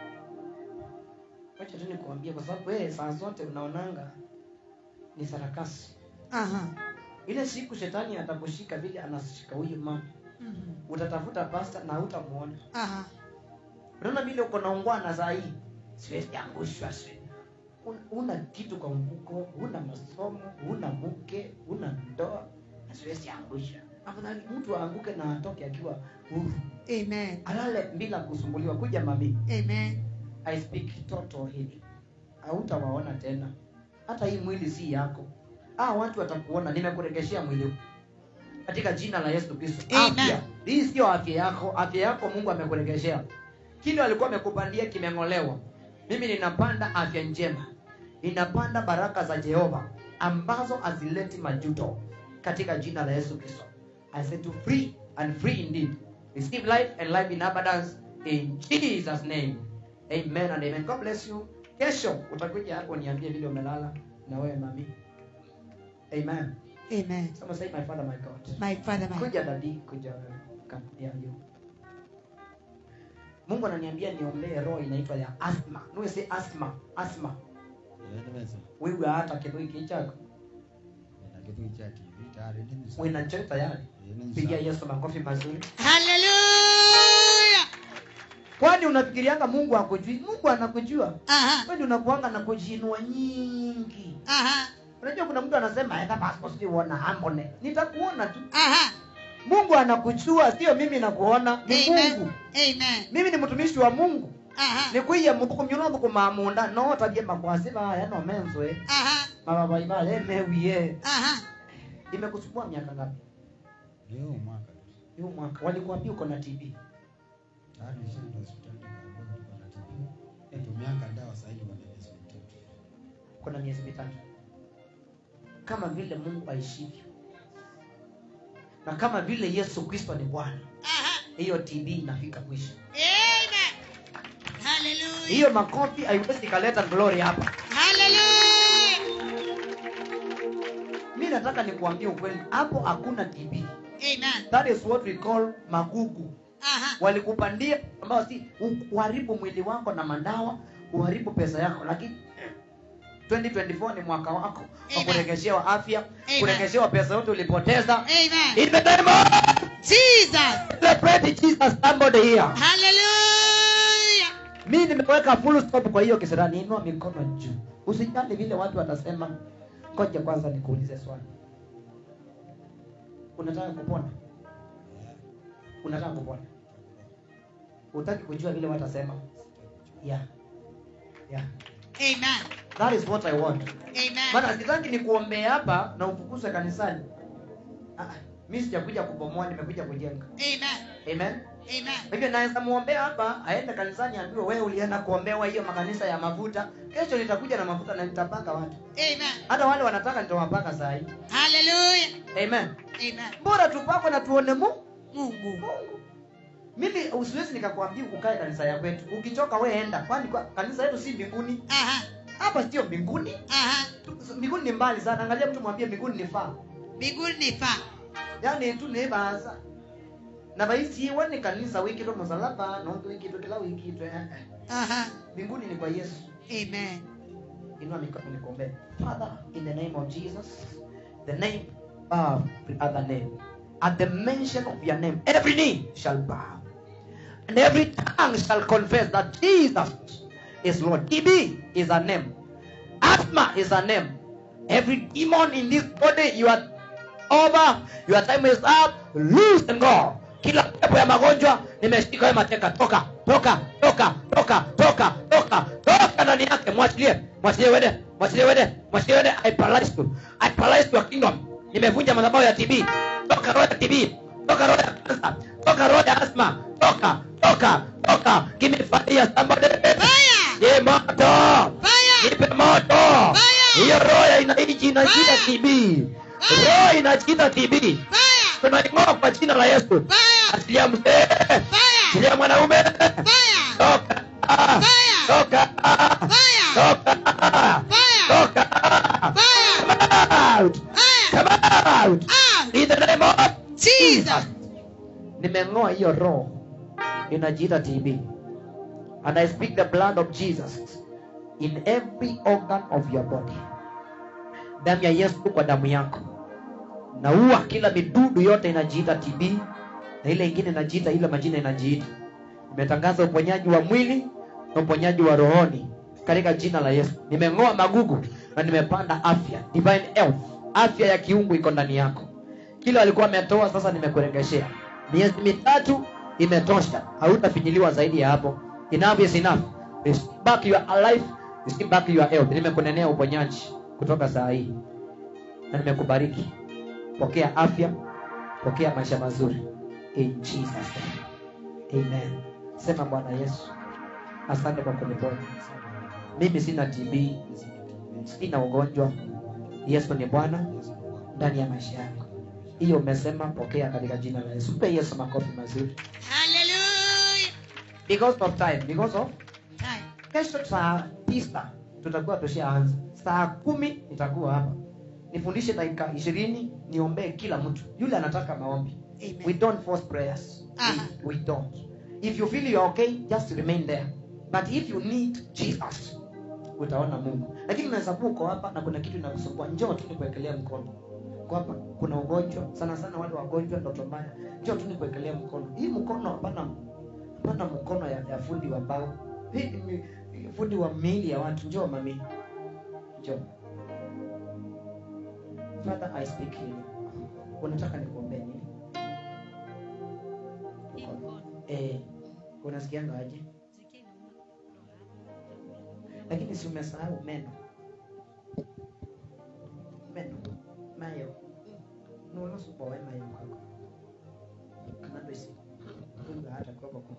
Acha tu nikwambie kwa sababu wewe saa zote unaonanga ni sarakasi. Aha. Ile siku shetani atakushika vile anashika huyu mama. Mhm. Utatafuta pastor na hutamuona. Aha. Unaona vile uko naungwana saa hii. Siwezi angushwa siwe. Una kitu kwa mfuko, una masomo, una mke, una ndoa, siwezi angusha. Afadhali mtu aanguke na atoke akiwa huru. Amen. Alale bila kusumbuliwa. Kuja mami. Amen. I speak total healing. Hautawaona tena. Hata hii mwili si yako. ah watu watakuona nimekuregeshea mwili huu katika jina la Yesu Kristo. Amen. Afya hii sio afya yako, afya yako Mungu amekuregeshea. Kile alikuwa amekupandia kimeng'olewa. Mimi ninapanda afya njema, ninapanda baraka za Jehova ambazo azileti majuto katika jina la Yesu Kristo. I say to free and free indeed. Receive life and life in abundance in Jesus name. Amen and amen. God bless you. Kesho utakuja hapo niambie vile umelala na wewe mami. Amen. Amen. Someone say my father my God. My Father, my Kuja dadi, kuja kampia hiyo. Mungu ananiambia niombee roho inaitwa ya asthma. Niwe say asthma, asthma. Wewe hata kitu hiki chako. Wewe unachota tayari. Pigia Yesu makofi mazuri. Hallelujah. Kwani unafikirianga Mungu hakujui? Mungu anakujua. Aha. Wewe unakuanga na kujiinua nyingi. Aha. Unajua kuna mtu anasema hata pastor sio uona ambone. Nitakuona tu. Aha. Mungu anakujua, sio mimi nakuona, ni Amen. Mungu. Amen. Mimi ni mtumishi wa Mungu. Aha. Nikuiye mtu kumnyona mtu kumamunda no tabie makwasiba ya no menzwe. Aha. Baba baba le mewie. Aha. Imekusumbua miaka ngapi? Leo mwaka. Leo mwaka. Walikuambia uko na T B. Tayari nishaenda hospitali nikaambiwa niko na T B. Tumeanga dawa sasa hivi kwa miezi mitatu. Kuna miezi mitatu. Kama vile Mungu aishivyo. Na kama vile Yesu Kristo ni Bwana. Aha. Hiyo T B inafika mwisho. Amen. Hallelujah. Hiyo makofi haiwezi kaleta glory hapa. Hallelujah. Mimi nataka nikuambie ukweli, hapo hakuna T B. Amen. That is what we call magugu. Aha. Walikupandia ambao si uharibu mwili wako na madawa, uharibu pesa yako, lakini twenty twenty-four ni mwaka wako wa kurejeshewa afya, Amen. kurejeshewa pesa yote ulipoteza. Amen. In the name of Jesus. celebrate Jesus somebody here. Hallelujah. Mimi nimeweka full stop kwa hiyo kisirani, inua mikono juu. Usijali vile watu watasema. Ngoja kwanza nikuulize swali. Unataka kupona? Unataka kupona? Unataka kujua vile watasema? Yeah. Yeah. Amen. That is what I want. Amen. Maana sitaki nikuombee hapa na ufukuzwe kanisani. Ah, mimi sijakuja kubomoa, nimekuja kujenga. Amen. Amen. Amen. Hivyo naweza muombea hapa, aende kanisani ambiwe wewe ulienda kuombewa hiyo makanisa ya mafuta. Kesho nitakuja na mafuta na nitapaka watu. Amen. Hata wale wanataka nitawapaka saa hii. Hallelujah. Amen. Amen. Bora tupakwe na tuone mu Mungu. Mungu. Mimi usiwezi nikakwambia ukae kanisa ya kwetu. Ukichoka wewe enda. Kwani kwa, kanisa yetu si mbinguni. Aha. Hapa sio mbinguni. Aha. Mbinguni ni mbali sana. Angalia mtu mwambie mbinguni ni faa. Mbinguni ni faa. Yaani tu ni baza. Na baisi wani kanisa wiki ndo msalaba, ndo wiki ndo kila wiki ndo. Aha. Mbinguni ni kwa Yesu. Amen. Inua mikono nikombe. Father, in the name of Jesus, the name of the other name. At the mention of your name, every knee shall bow. And every tongue shall confess that Jesus is Lord. T B is a name. Asthma is a name. Every demon in this body, you are over. Your time is up. Loose and go. Kila pepo ya magonjwa nimeshika wewe mateka. Toka, toka, toka, toka, toka, toka, toka ndani yake. Mwachilie, mwachilie wede, mwachilie wede, mwachilie wede. I paralyze you. I paralyze your kingdom. Nimevunja madhabahu ya T B. Toka roho ya T B. Toka roho ya kansa. Toka roho ya asthma. Toka, toka, toka. Give me fire somebody. Fire. Ye moto. Fire. Nipe moto. Fire. Hiyo roho ya inaiji inajiita T B. Roho inajiita T B. Fire. Tunaing'oa kwa jina la Yesu. Fire. Asilia mzee. Fire. Asilia mwanaume. Fire. Toka. Fire. Toka. Fire. Toka. Fire. Toka. Fire. Come out. Fire. Come out. Out. In the name of Jesus. Nimeng'oa hiyo roho inajiita T B. And I speak the blood of Jesus in every organ of your body. Damu ya Yesu kwa damu yako. Naua kila midudu yote inajiita T B na ile ingine inajiita ile majina inajiita. Nimetangaza uponyaji wa mwili na uponyaji wa rohoni katika jina la Yesu. Nimeng'oa magugu na nimepanda afya, divine health. Afya ya kiungu iko ndani yako. Kile alikuwa ametoa sasa nimekuregeshea. Miezi mitatu imetosha. Hautafinyiliwa zaidi ya hapo. Enough is enough. Receive back your life, receive back your health. Nimekunenea uponyaji kutoka saa hii. na nimekubariki. Pokea afya, pokea maisha mazuri. In Jesus name. Amen. Sema Bwana Yesu, asante kwa kuniponya. Mimi sina T B, sina ugonjwa. Yesu ni Bwana ndani ya maisha yako. Hiyo umesema, pokea katika jina la Yesu. Mpe Yesu makofi mazuri. Hallelujah. Because of time, because of Time. kesho saa tisa tutakuwa tushaanza. Saa kumi nitakuwa hapa. Nifundishe dakika ishirini, niombee kila mtu. Yule anataka maombi. Amen. We don't force prayers. Aha. We, we don't. If you feel you're okay, just remain there. But if you need Jesus, utaona Mungu. Lakini unaweza kuwa uko hapa na kuna kitu inakusumbua, njoo tu nikuwekelea mkono. Kwa hapa kuna ugonjwa, sana sana wale wagonjwa ndoto mbaya. Njoo tu nikuwekelea mkono. Hii mkono hapana hapana mkono ya, ya fundi wa mbao. Hii ni ni fundi wa miili ya watu. Njoo mami. Njoo. Father, I speak healing. Unataka nikuombee nini? Eh, unasikianga aje? Lakini si umesahau meno. Meno. Mayo. Nuno supo wa mayo kwako. Kana besi. Kunga hata kwa kwa.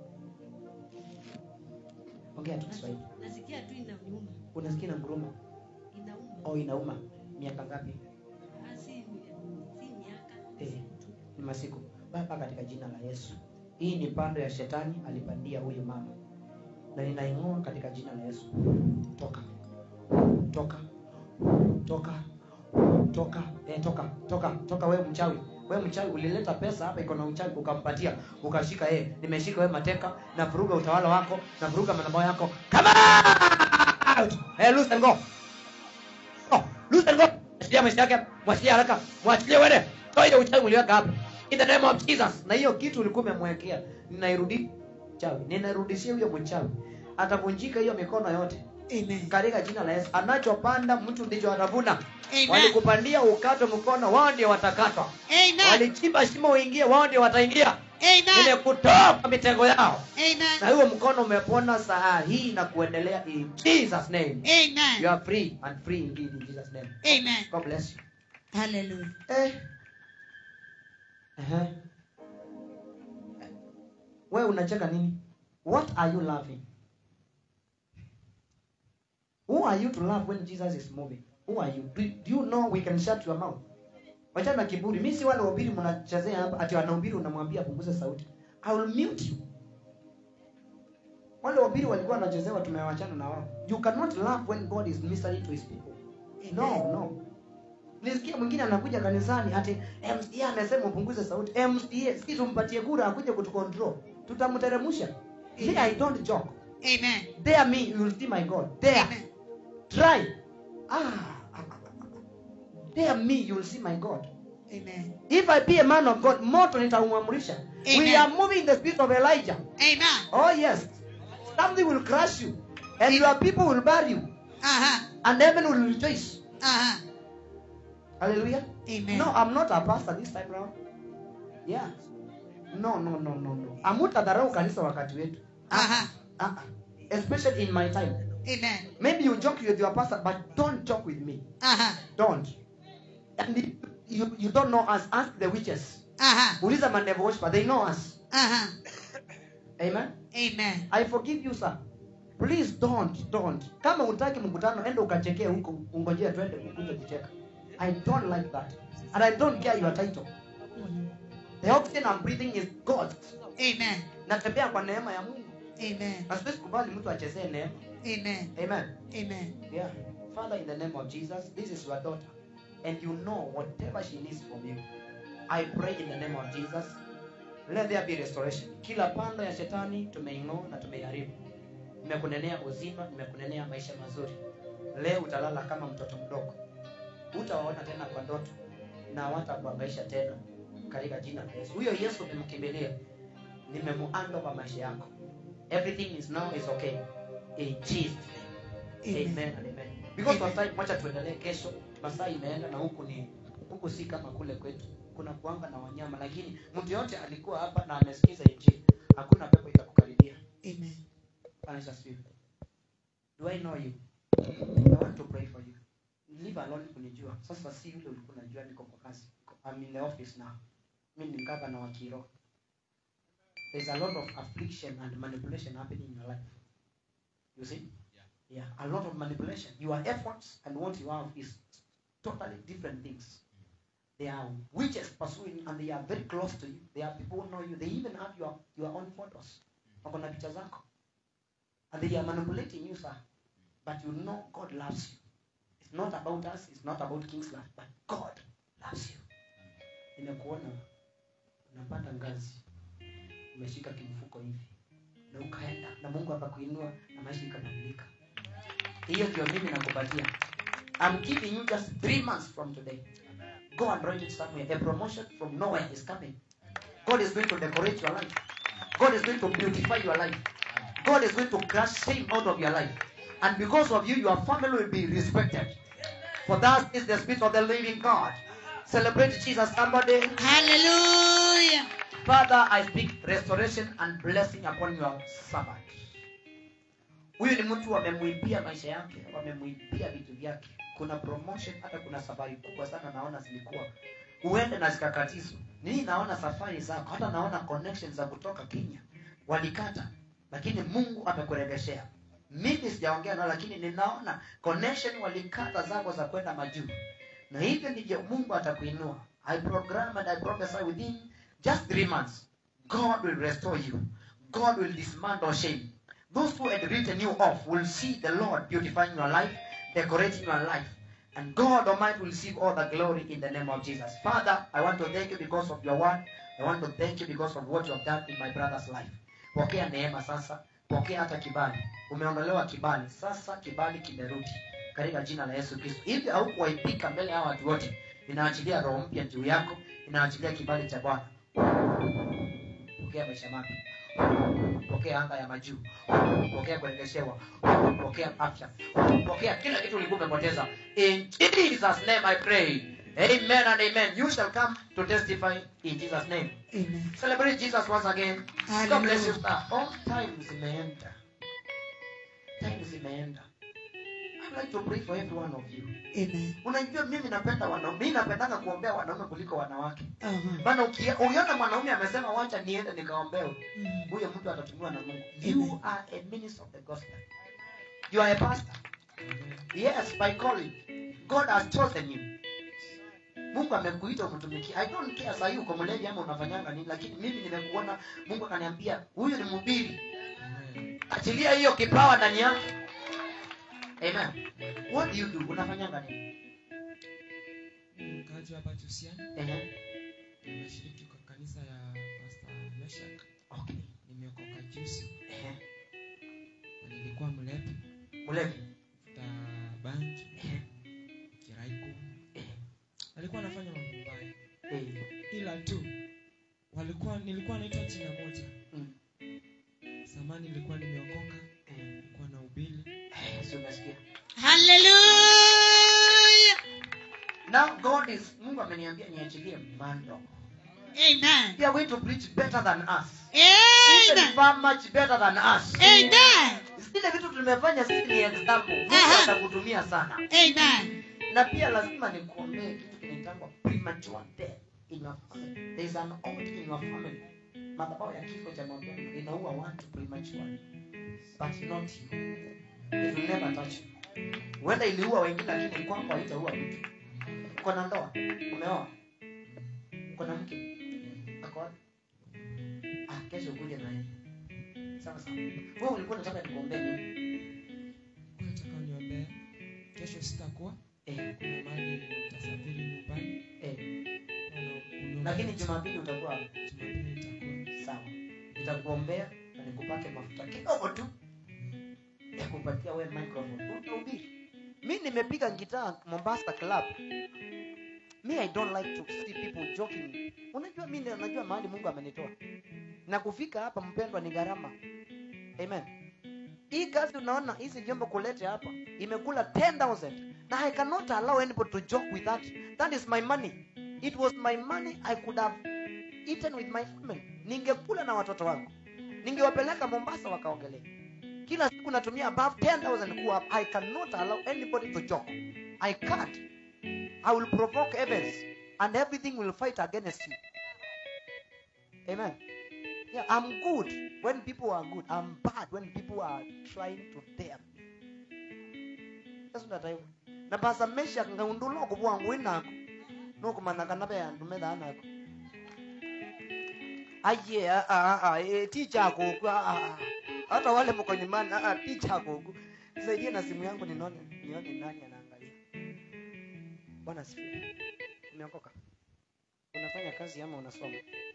Ongea tu Kiswahili. Nasikia tu inauma. Unasikia na nguruma? Inauma. Oh, inauma. Miaka ngapi? Ah, si si miaka. Eh, ni masiku. Baba, katika jina la Yesu. Hii ni pando ya shetani alipandia huyu mama. Na ninaing'oa katika jina la Yesu. Toka. Toka. Toka. Toka. Eh, toka. Toka. Toka wewe mchawi. Wewe mchawi ulileta pesa hapa iko na uchawi ukampatia. Ukashika yeye. Nimeshika wewe mateka na vuruga utawala wako na vuruga madhabahu yako. Come out. Hey, loose and go. Oh, loose and go. Mwachilia maisha yake. Mwachilia haraka. Mwachilie wewe. Toa ile uchawi uliweka hapa. In the name of Jesus. Na hiyo kitu ulikuwa umemwekea, ninairudi chawi. Ninarudishia huyo mchawi. Atavunjika hiyo mikono yote. Amen. Katika jina la Yesu. Anachopanda mtu ndicho atavuna. Amen. Walikupandia ukatwe mkono, wao ndio watakatwa. Amen. Walichimba shimo uingie, wao ndio wataingia. Amen. Nimekutoa kwa mitego yao. Amen. Na huo mkono umepona saa hii na kuendelea in Jesus name. Amen. You are free and free indeed in Jesus name. Amen. God bless you. Hallelujah. Eh. Uh-huh. Wewe unacheka nini? What are you laughing? Who are you to laugh when Jesus is moving? Who are you? Do, do you know we can shut your mouth? Wachana kiburi. Mimi si wale wahubiri mnachezea hapa ati wanahubiri unamwambia punguza sauti. I will mute you. Wale wahubiri walikuwa wanachezewa tumewachana na wao. You cannot laugh when God is ministering to his people. No, no. Nisikia mwingine anakuja kanisani ati M C A amesema upunguze sauti. M C A sisi tumpatie kura akuje kutucontrol. Tutamteremsha. See, I don't joke. Amen. Dare me, you will see my God. Dare. Amen. Try. Ah. Dare me, you will see my God. Amen. If I be a man of God, moto nitamuamrisha. We are moving in the spirit of Elijah. Amen. Oh yes. Something will crush you. And your people will bury you. Uh-huh. And heaven will rejoice. Uh-huh. Hallelujah. Amen. No, I'm not a pastor this time round. Yeah. No, no, no, no, no. Hamutadharau kanisa wakati wetu. Uh-huh. Uh-uh. Especially in my time. Amen. Maybe you joke with your pastor, but don't joke with me. Uh-huh. Don't. And you, you don't know us. Ask the witches. Uh-huh. Uliza manevo worshiper. They know us. Uh-huh. Amen. Amen. I forgive you, sir. Please don't, don't. Kama utaki mkutano, enda ukachekee huko, ungojea twende ukuje kucheka. I don't like that. And I don't care your title. The oxygen I'm breathing is God. Amen. Natembea kwa neema ya Mungu. Amen. Asiwezi kubali mtu achezee neema. Amen. Amen. Amen. Yeah. Father, in the name of Jesus, this is your daughter. And you know whatever she needs from you. I pray in the name of Jesus. Let there be restoration. Kila pando ya shetani tumeing'oa na tumeiharibu. Nimekunenea uzima, nimekunenea maisha mazuri. Leo utalala kama mtoto mdogo. Utawaona tena kwa ndoto na hawatakuhangaisha tena katika jina la Yesu. Huyo Yesu nimemkimbilia. Nimemuanda kwa maisha yako. Everything is now is okay. In Jesus. Amen. Amen and amen. Because of time, wacha tuendelee kesho. Masaa imeenda na huku ni huku si kama kule kwetu. Kuna kuanga na wanyama, lakini mtu yote alikuwa hapa na amesikiza injili. Hakuna pepo itakukaribia. Amen. Bwana asifiwe. Do I know you? I want to pray for you. leave alone kunijua. Sasa si yule ulikuwa unajua niko kwa kazi. I'm in the office now. Mimi ni gavana wa kiroho. There's a lot of affliction and manipulation happening in your life. You see? Yeah. Yeah, a lot of manipulation. Your efforts and what you have is totally different things. They are witches pursuing and they are very close to you. They are people who know you. They even have your, your own photos. Wako na picha zako. And they are manipulating you, sir. But you know God loves you. It's not about us. It's not about King's Life. But God loves you. Nimekuona unapanda ngazi. Umeshika kimfuko hivi. Na ukaenda. Na Mungu akakuinua na maisha ikabadilika. Hiyo ndio mimi nakupatia. I'm giving you just three months from today. Go and write it somewhere. A promotion from nowhere is coming. God is going to decorate your life. God is going to beautify your life. God is going to crush shame out of your life. And because of you, your family will be respected. For that is the Spirit of the living God. Celebrate Jesus, somebody. Hallelujah. Father, I speak restoration and blessing upon your servant. Huyu ni mtu wamemuibia maisha yake, wamemuibia vitu vyake. Kuna promotion, hata kuna safari kubwa sana naona zilikuwa. Uende na zikakatizwa. Nini naona safari zako, hata naona connections za kutoka Kenya. Walikata, lakini Mungu amekuregeshea. Mimi sijaongea nao, lakini ninaona connection walikata zako za kwenda majuu. Na hivyo ndivyo Mungu atakuinua. I program and I prophesy within just three months. God will restore you. God will dismantle shame. Those who had written you off will see the Lord beautifying your life, decorating your life. And God Almighty will receive all the glory in the name of Jesus. Father, I want to thank you because of your word. I want to thank you because of what you have done in my brother's life. Pokea neema sasa. Pokea hata kibali. Umeondolewa kibali. Sasa kibali kimerudi. Katika jina la Yesu Kristo. Hivi haukuwaipika mbele ya watu wote. Ninaachilia roho mpya juu yako. Ninaachilia kibali cha Bwana. Pokea maisha mapya. Pokea anga ya majuu. Pokea kurejeshewa. Pokea afya. Pokea kila kitu ulikuwa umepoteza. In Jesus name I pray. Amen and amen. You shall come to testify in Jesus name. Amen. Celebrate Jesus once again. God bless you, sir. All times imeenda. Times imeenda. I'd like to pray for every one of you. Amen. Unajua mimi napenda wanaume. Mimi napendanga kuombea wanaume kuliko wanawake. Uh-huh. Bana ukiona mwanaume amesema wacha niende nikaombewe. Huyo mtu atatumiwa na Mungu. You are a minister of the gospel. You are a pastor. Yes, by calling. God has chosen you. Mungu amekuita umtumikie. I don't care sasa hiyo uko mlevi ama unafanyanga nini, lakini mimi nimekuona Mungu akaniambia huyu ni mhubiri. Achilia hiyo kipawa ndani yake. Amen. What do you do? Unafanyanga nini? Mkaji hapa Tusiani. Eh. Nimeshiriki kwa kanisa ya Pastor Meshak. Okay. Nimeokoka juzi. Eh. Nilikuwa mlevi. Mlevi. Futa bangi. Eh. Kiraiko. Eh. Alikuwa anafanya mambo mabaya. Eh. Ila tu walikuwa nilikuwa naitwa jina moja. Mm. Samani nilikuwa nimeokoka. Eh. Nilikuwa na ubili. Eh, sio nasikia. Hallelujah. Now God is Mungu ameniambia niachilie mando. Amen. You are going to preach better than us. Amen. Even far much better than us. Amen. Zile vitu tumefanya sisi ni example. Mungu atakutumia sana. Amen. Na pia lazima nikuombee kitu kinaitwa premature death in your family. There is an altar in your family. Madhabahu ya kifo cha mapema inaua watu prematurely. But not you. It will never touch you. Wenda iliua wengine lakini kwako haitaua mtu. Uko na ndoa? Umeoa? Uko na mke? Ako wapi? Ah, kesho kuja na yeye. Sawa sawa. Wewe ulikuwa unataka nikuombee nini? Nataka niombee. Kesho sitakuwa. Eh, kuna mahali nitasafiri nyumbani. Eh. Lakini Jumapili utakuwa wapi? Jumapili nitakuwa. Sawa. Nitakuombea na nikupake mafuta kidogo tu. Ya kupatia wewe microphone. Utahubiri. Mimi nimepiga gitaa Mombasa Club. Me I don't like to see people joking. Unajua mimi najua mahali Mungu amenitoa. Na kufika hapa mpendwa ni gharama. Amen. Hii kazi unaona hizi vyombo kulete hapa imekula ten thousand. Na I cannot allow anybody to joke with that. That is my money. It was my money I could have eaten with my family. Ningekula na watoto wangu. Ningewapeleka Mombasa wakaogelea. Kila siku natumia above ten thousand kuwa I cannot allow anybody to joke. I can't. I will provoke heavens and everything will fight against you. Amen. Yeah, I'm good when people are good. I'm bad when people are trying to tear me. That's what I want. Na basa mesha ngaundulo kubwa ngwinako. No kumanaka nabe andumeda anako. Aye, ah ah ah, eh teacher ko ah. Hata wale mko nyumbani ah teacher ko. Nisaidie na simu yangu nione nione nani anaangalia. Bwana sifiwe. Umeokoka? Unafanya kazi ama unasoma?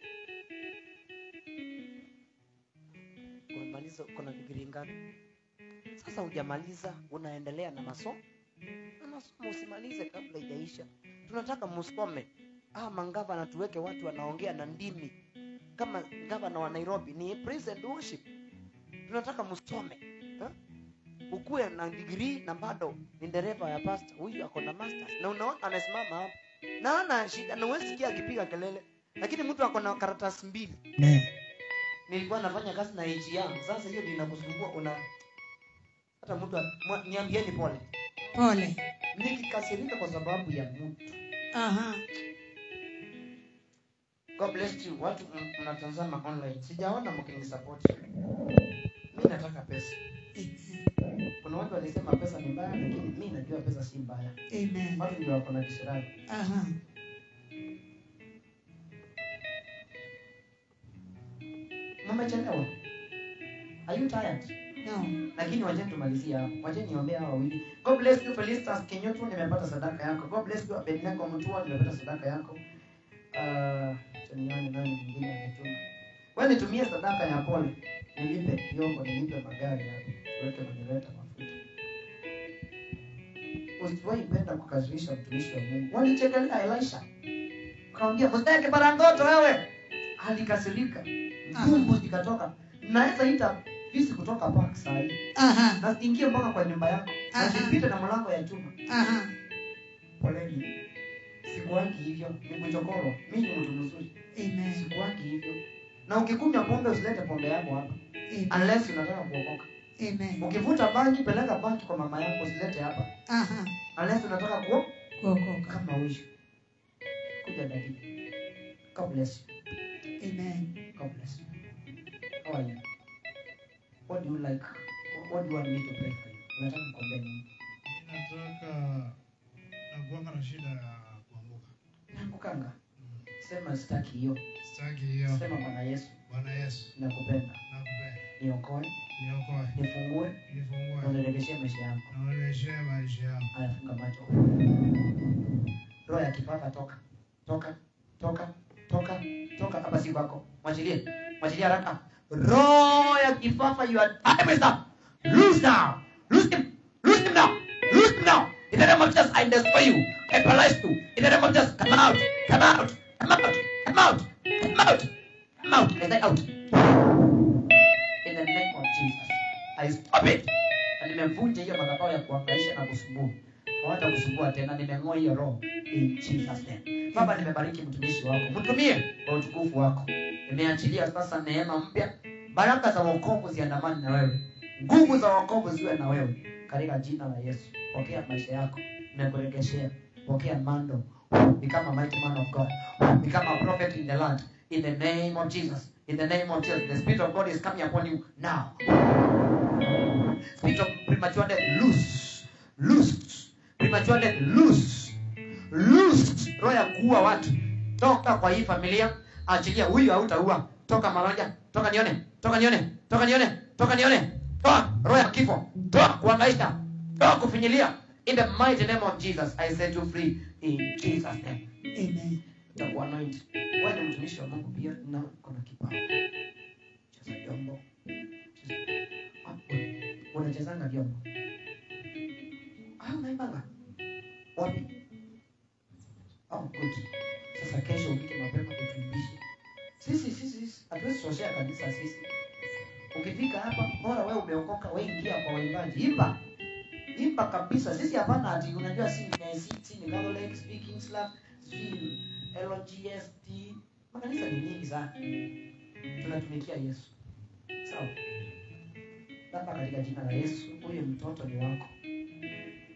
Umemaliza kuna degree ngapi? Sasa hujamaliza unaendelea na masomo? Na masomo usimalize kabla haijaisha. Tunataka msome. Ah mangava na tuweke watu wanaongea na ndimi. Kama gavana wa Nairobi ni praise and worship. Tunataka msome. Eh? Ukue na degree na bado ni dereva ya pastor. Huyu ako na masters. Na unaona anasimama hapo. Na ana shida na wewe sikia akipiga kelele. Lakini mtu ako na karatasi mbili. Ne. Nilikuwa nafanya kazi na H R. Sasa hiyo ndio inakusumbua una hata mtu mwa- niambieni pole. Pole. Nikikasirika kwa sababu ya mtu. Aha. God bless you. Watu m- mnatazama online. Sijaona mkinisupport. Mimi nataka pesa. Kuna watu walisema pesa ni mbaya lakini mimi najua pesa si mbaya. Amen. Watu ndio wako na kisirani. Aha. Mmechelewa. Are you tired? No. Lakini wacheni tumalizie hapo. Wacheni niombe hao wawili. God bless you Felicitas Kinyotu, nimepata sadaka yako. God bless you Abednego Mutua, nimepata sadaka yako. Ah, chanione nani mwingine ametuma. Wewe nitumie sadaka ya pole. Nilipe vyombo, nilipe magari hapo. Tuweke majeleta mafuta. Usiwahi penda kukasirisha mtumishi wa Mungu. Walichekelea Elisha. Kaambia, "Msitake barangoto wewe." Alikasirika. Tumbo zikatoka. Naweza ita fisi kutoka park saa hii. Aha. Na ingie mpaka kwa nyumba yako. Na Aha. sipite na mlango ya chuma. Aha. Poleni. Sikuangi hivyo. Ni kuchokoro. Mimi ni mtu mzuri. Amen. Sikuangi hivyo. Na ukikunywa pombe usilete pombe yako hapa. Amen. Unless unataka kuokoka. Amen. Ukivuta bangi peleka bangi kwa mama yako usilete hapa. Aha. Unless unataka kuo Kuokoka. kama huyu. Kuja dadi. God bless you. Amen. God bless you. How are you? What do you like? What do you want me to pray for you? Unataka kuombea nini? Nataka nakuanga na shida ya kuanguka. Nakukanga. Sema sitaki hiyo. Sitaki hiyo. Sema Bwana Yesu. Bwana Yesu, Nakupenda. nakupenda. Niokoe, Niokoe, nifungue, na nifungue, unirejeshe maisha yangu. na unirejeshe maisha yangu. Haya, funga macho. Roho ya kifafa toka. Toka. Toka. Toka. Toka hapa si kwako. Mwachilie. Mwachilie haraka. Roho ya kifafa you are time is up. Loose now. Loose him. Loose him now. Loose him now. In the name of Jesus, I destroy you. I paralyze you. In the name of Jesus, come out. Come out. Come out. Come out. Come out. Come out. Get that out. In the name of Jesus, I stop it. Na nimevunja hiyo madhabahu ya kuangaisha na kusumbua. Hawata kusumbua tena, nimeng'oa hiyo roho in Jesus name. Baba, nimebariki mtumishi wako. Mtumie kwa utukufu wako. Nimeachilia sasa neema mpya. Baraka za wokovu ziandamane na wewe. Nguvu za wokovu ziwe na wewe. Katika jina la Yesu. Pokea maisha yako. Nimekuregeshea. Pokea mando. Become a mighty man of God. Become a prophet in the land. In the name of Jesus. In the name of Jesus. The Spirit of God is coming upon you now. Spirit of premature death, loose. Loose. Premature death, loose. Loose. Roho ya kuua watu. Toka kwa hii familia. Achilia huyu hautaua. Toka maraja. Toka nione. Toka nione. Toka nione. Toka nione. Toa roho ya kifo. Toa kuangaisha. Toa kufinyilia. In the mighty name of Jesus, I set you free. In Jesus name. Amen. Utakuwa anointed. Wewe ni mtumishi wa Mungu pia na kuna kipawa. Cheza vyombo. Cheza- Ah, wewe, unachezanga vyombo. Ah, unaimbaga. Wapi? Oh, good. Sasa kesho ufike mapema kutuimbishe. Sisi sisi sisi hatuwezi soshea kabisa sisi. Ukifika hapa bora wewe umeokoka, wewe ingia kwa waimbaji. Imba. Imba kabisa. Sisi hapana ati unajua si ni A C T ni Catholic speaking Slav, si L G S T. Makanisa ni nyingi sana. Tunatumikia Yesu. Sawa. Baba, katika jina la Yesu, huyu mtoto ni wako.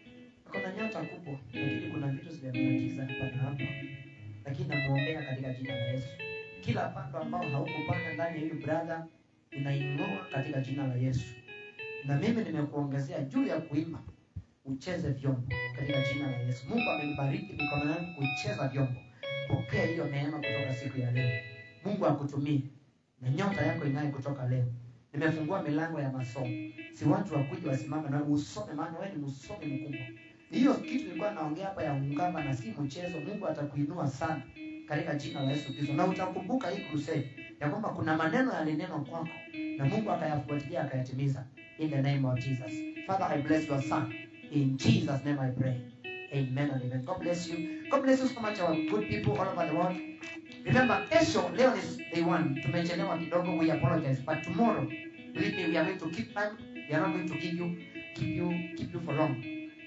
Kuna nyota kubwa, lakini kuna vitu zimemtatiza hapa na hapa. Lakini namuombea katika jina la Yesu. Kila pando ambao haukupanda ndani ya huyu brother inaing'oa katika jina la Yesu. Na mimi nimekuongezea juu ya kuimba ucheze vyombo katika jina la Yesu. Mungu amenibariki mikono yangu kucheza vyombo. Pokea hiyo neema kutoka siku ya leo. Mungu akutumie na nyota yako ing'ae kutoka leo. Nimefungua milango ya masomo. Si watu wakuja wasimame na usome, maana wewe ni msomi mkubwa. Hiyo kitu nilikuwa naongea hapa ya ungama na si mchezo. Mungu atakuinua sana katika jina la Yesu Kristo. Na utakumbuka hii crusade ya kwamba kuna maneno yalinenwa kwako na Mungu akayafuatilia akayatimiza. In the name of Jesus. Father, I bless your son. In Jesus' name I pray. Amen and amen. God bless you. God bless you so much, our good people all over the world. Remember, kesho, leo is day one. Tumechelewa kidogo, we apologize. But tomorrow, believe me, we are going to keep time. We are not going to give you, keep you, keep you for long.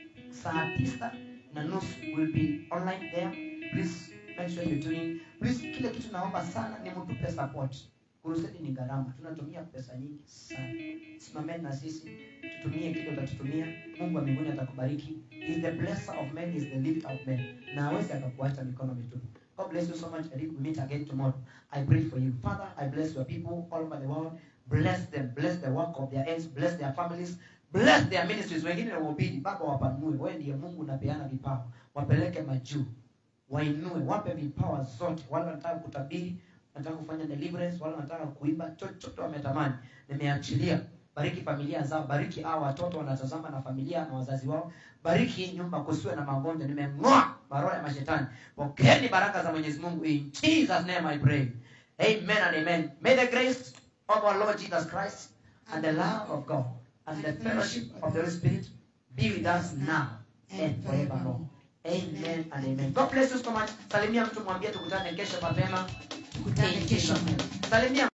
Saa tisa na nusu will be online there. Please make sure you're tuning. Please, kile kitu naomba sana ni mtupe support. Crusade ni gharama. Tunatumia pesa nyingi sana. Simameni na sisi. Tutumie kile utatutumia. Mungu wa mbinguni atakubariki. He is the blesser of men, he is the lifter of men. Na hawezi akakuacha mikono mitupu. God bless you so much. And we meet again tomorrow. I pray for you. Father, I bless your people all over the world. Bless them. Bless the work of their hands. Bless their families. Bless their ministries. Wengine wahubiri, Baba wapanue. Wewe ndiye Mungu unapeana vipawa. Wapeleke majuu. Wainue, wape vipawa zote. Wale wanataka kutabiri, wanataka kufanya deliverance, wale wanataka kuimba, chochote wametamani. Nimeachilia. Bariki familia zao, bariki hao watoto wanatazama na familia na wazazi wao. Bariki hii nyumba kusiwe na magonjwa. Nimeng'oa maroho ya mashetani. Pokeeni baraka za Mwenyezi Mungu. In Jesus' name I pray. Amen and amen. May the grace of our Lord Jesus Christ and the love of God and the fellowship of the Holy Spirit be with us now and forevermore. Amen and amen. God bless you so much. Salimia mtu, mwambie tukutane kesho mapema. Tukutane kesho. Salimia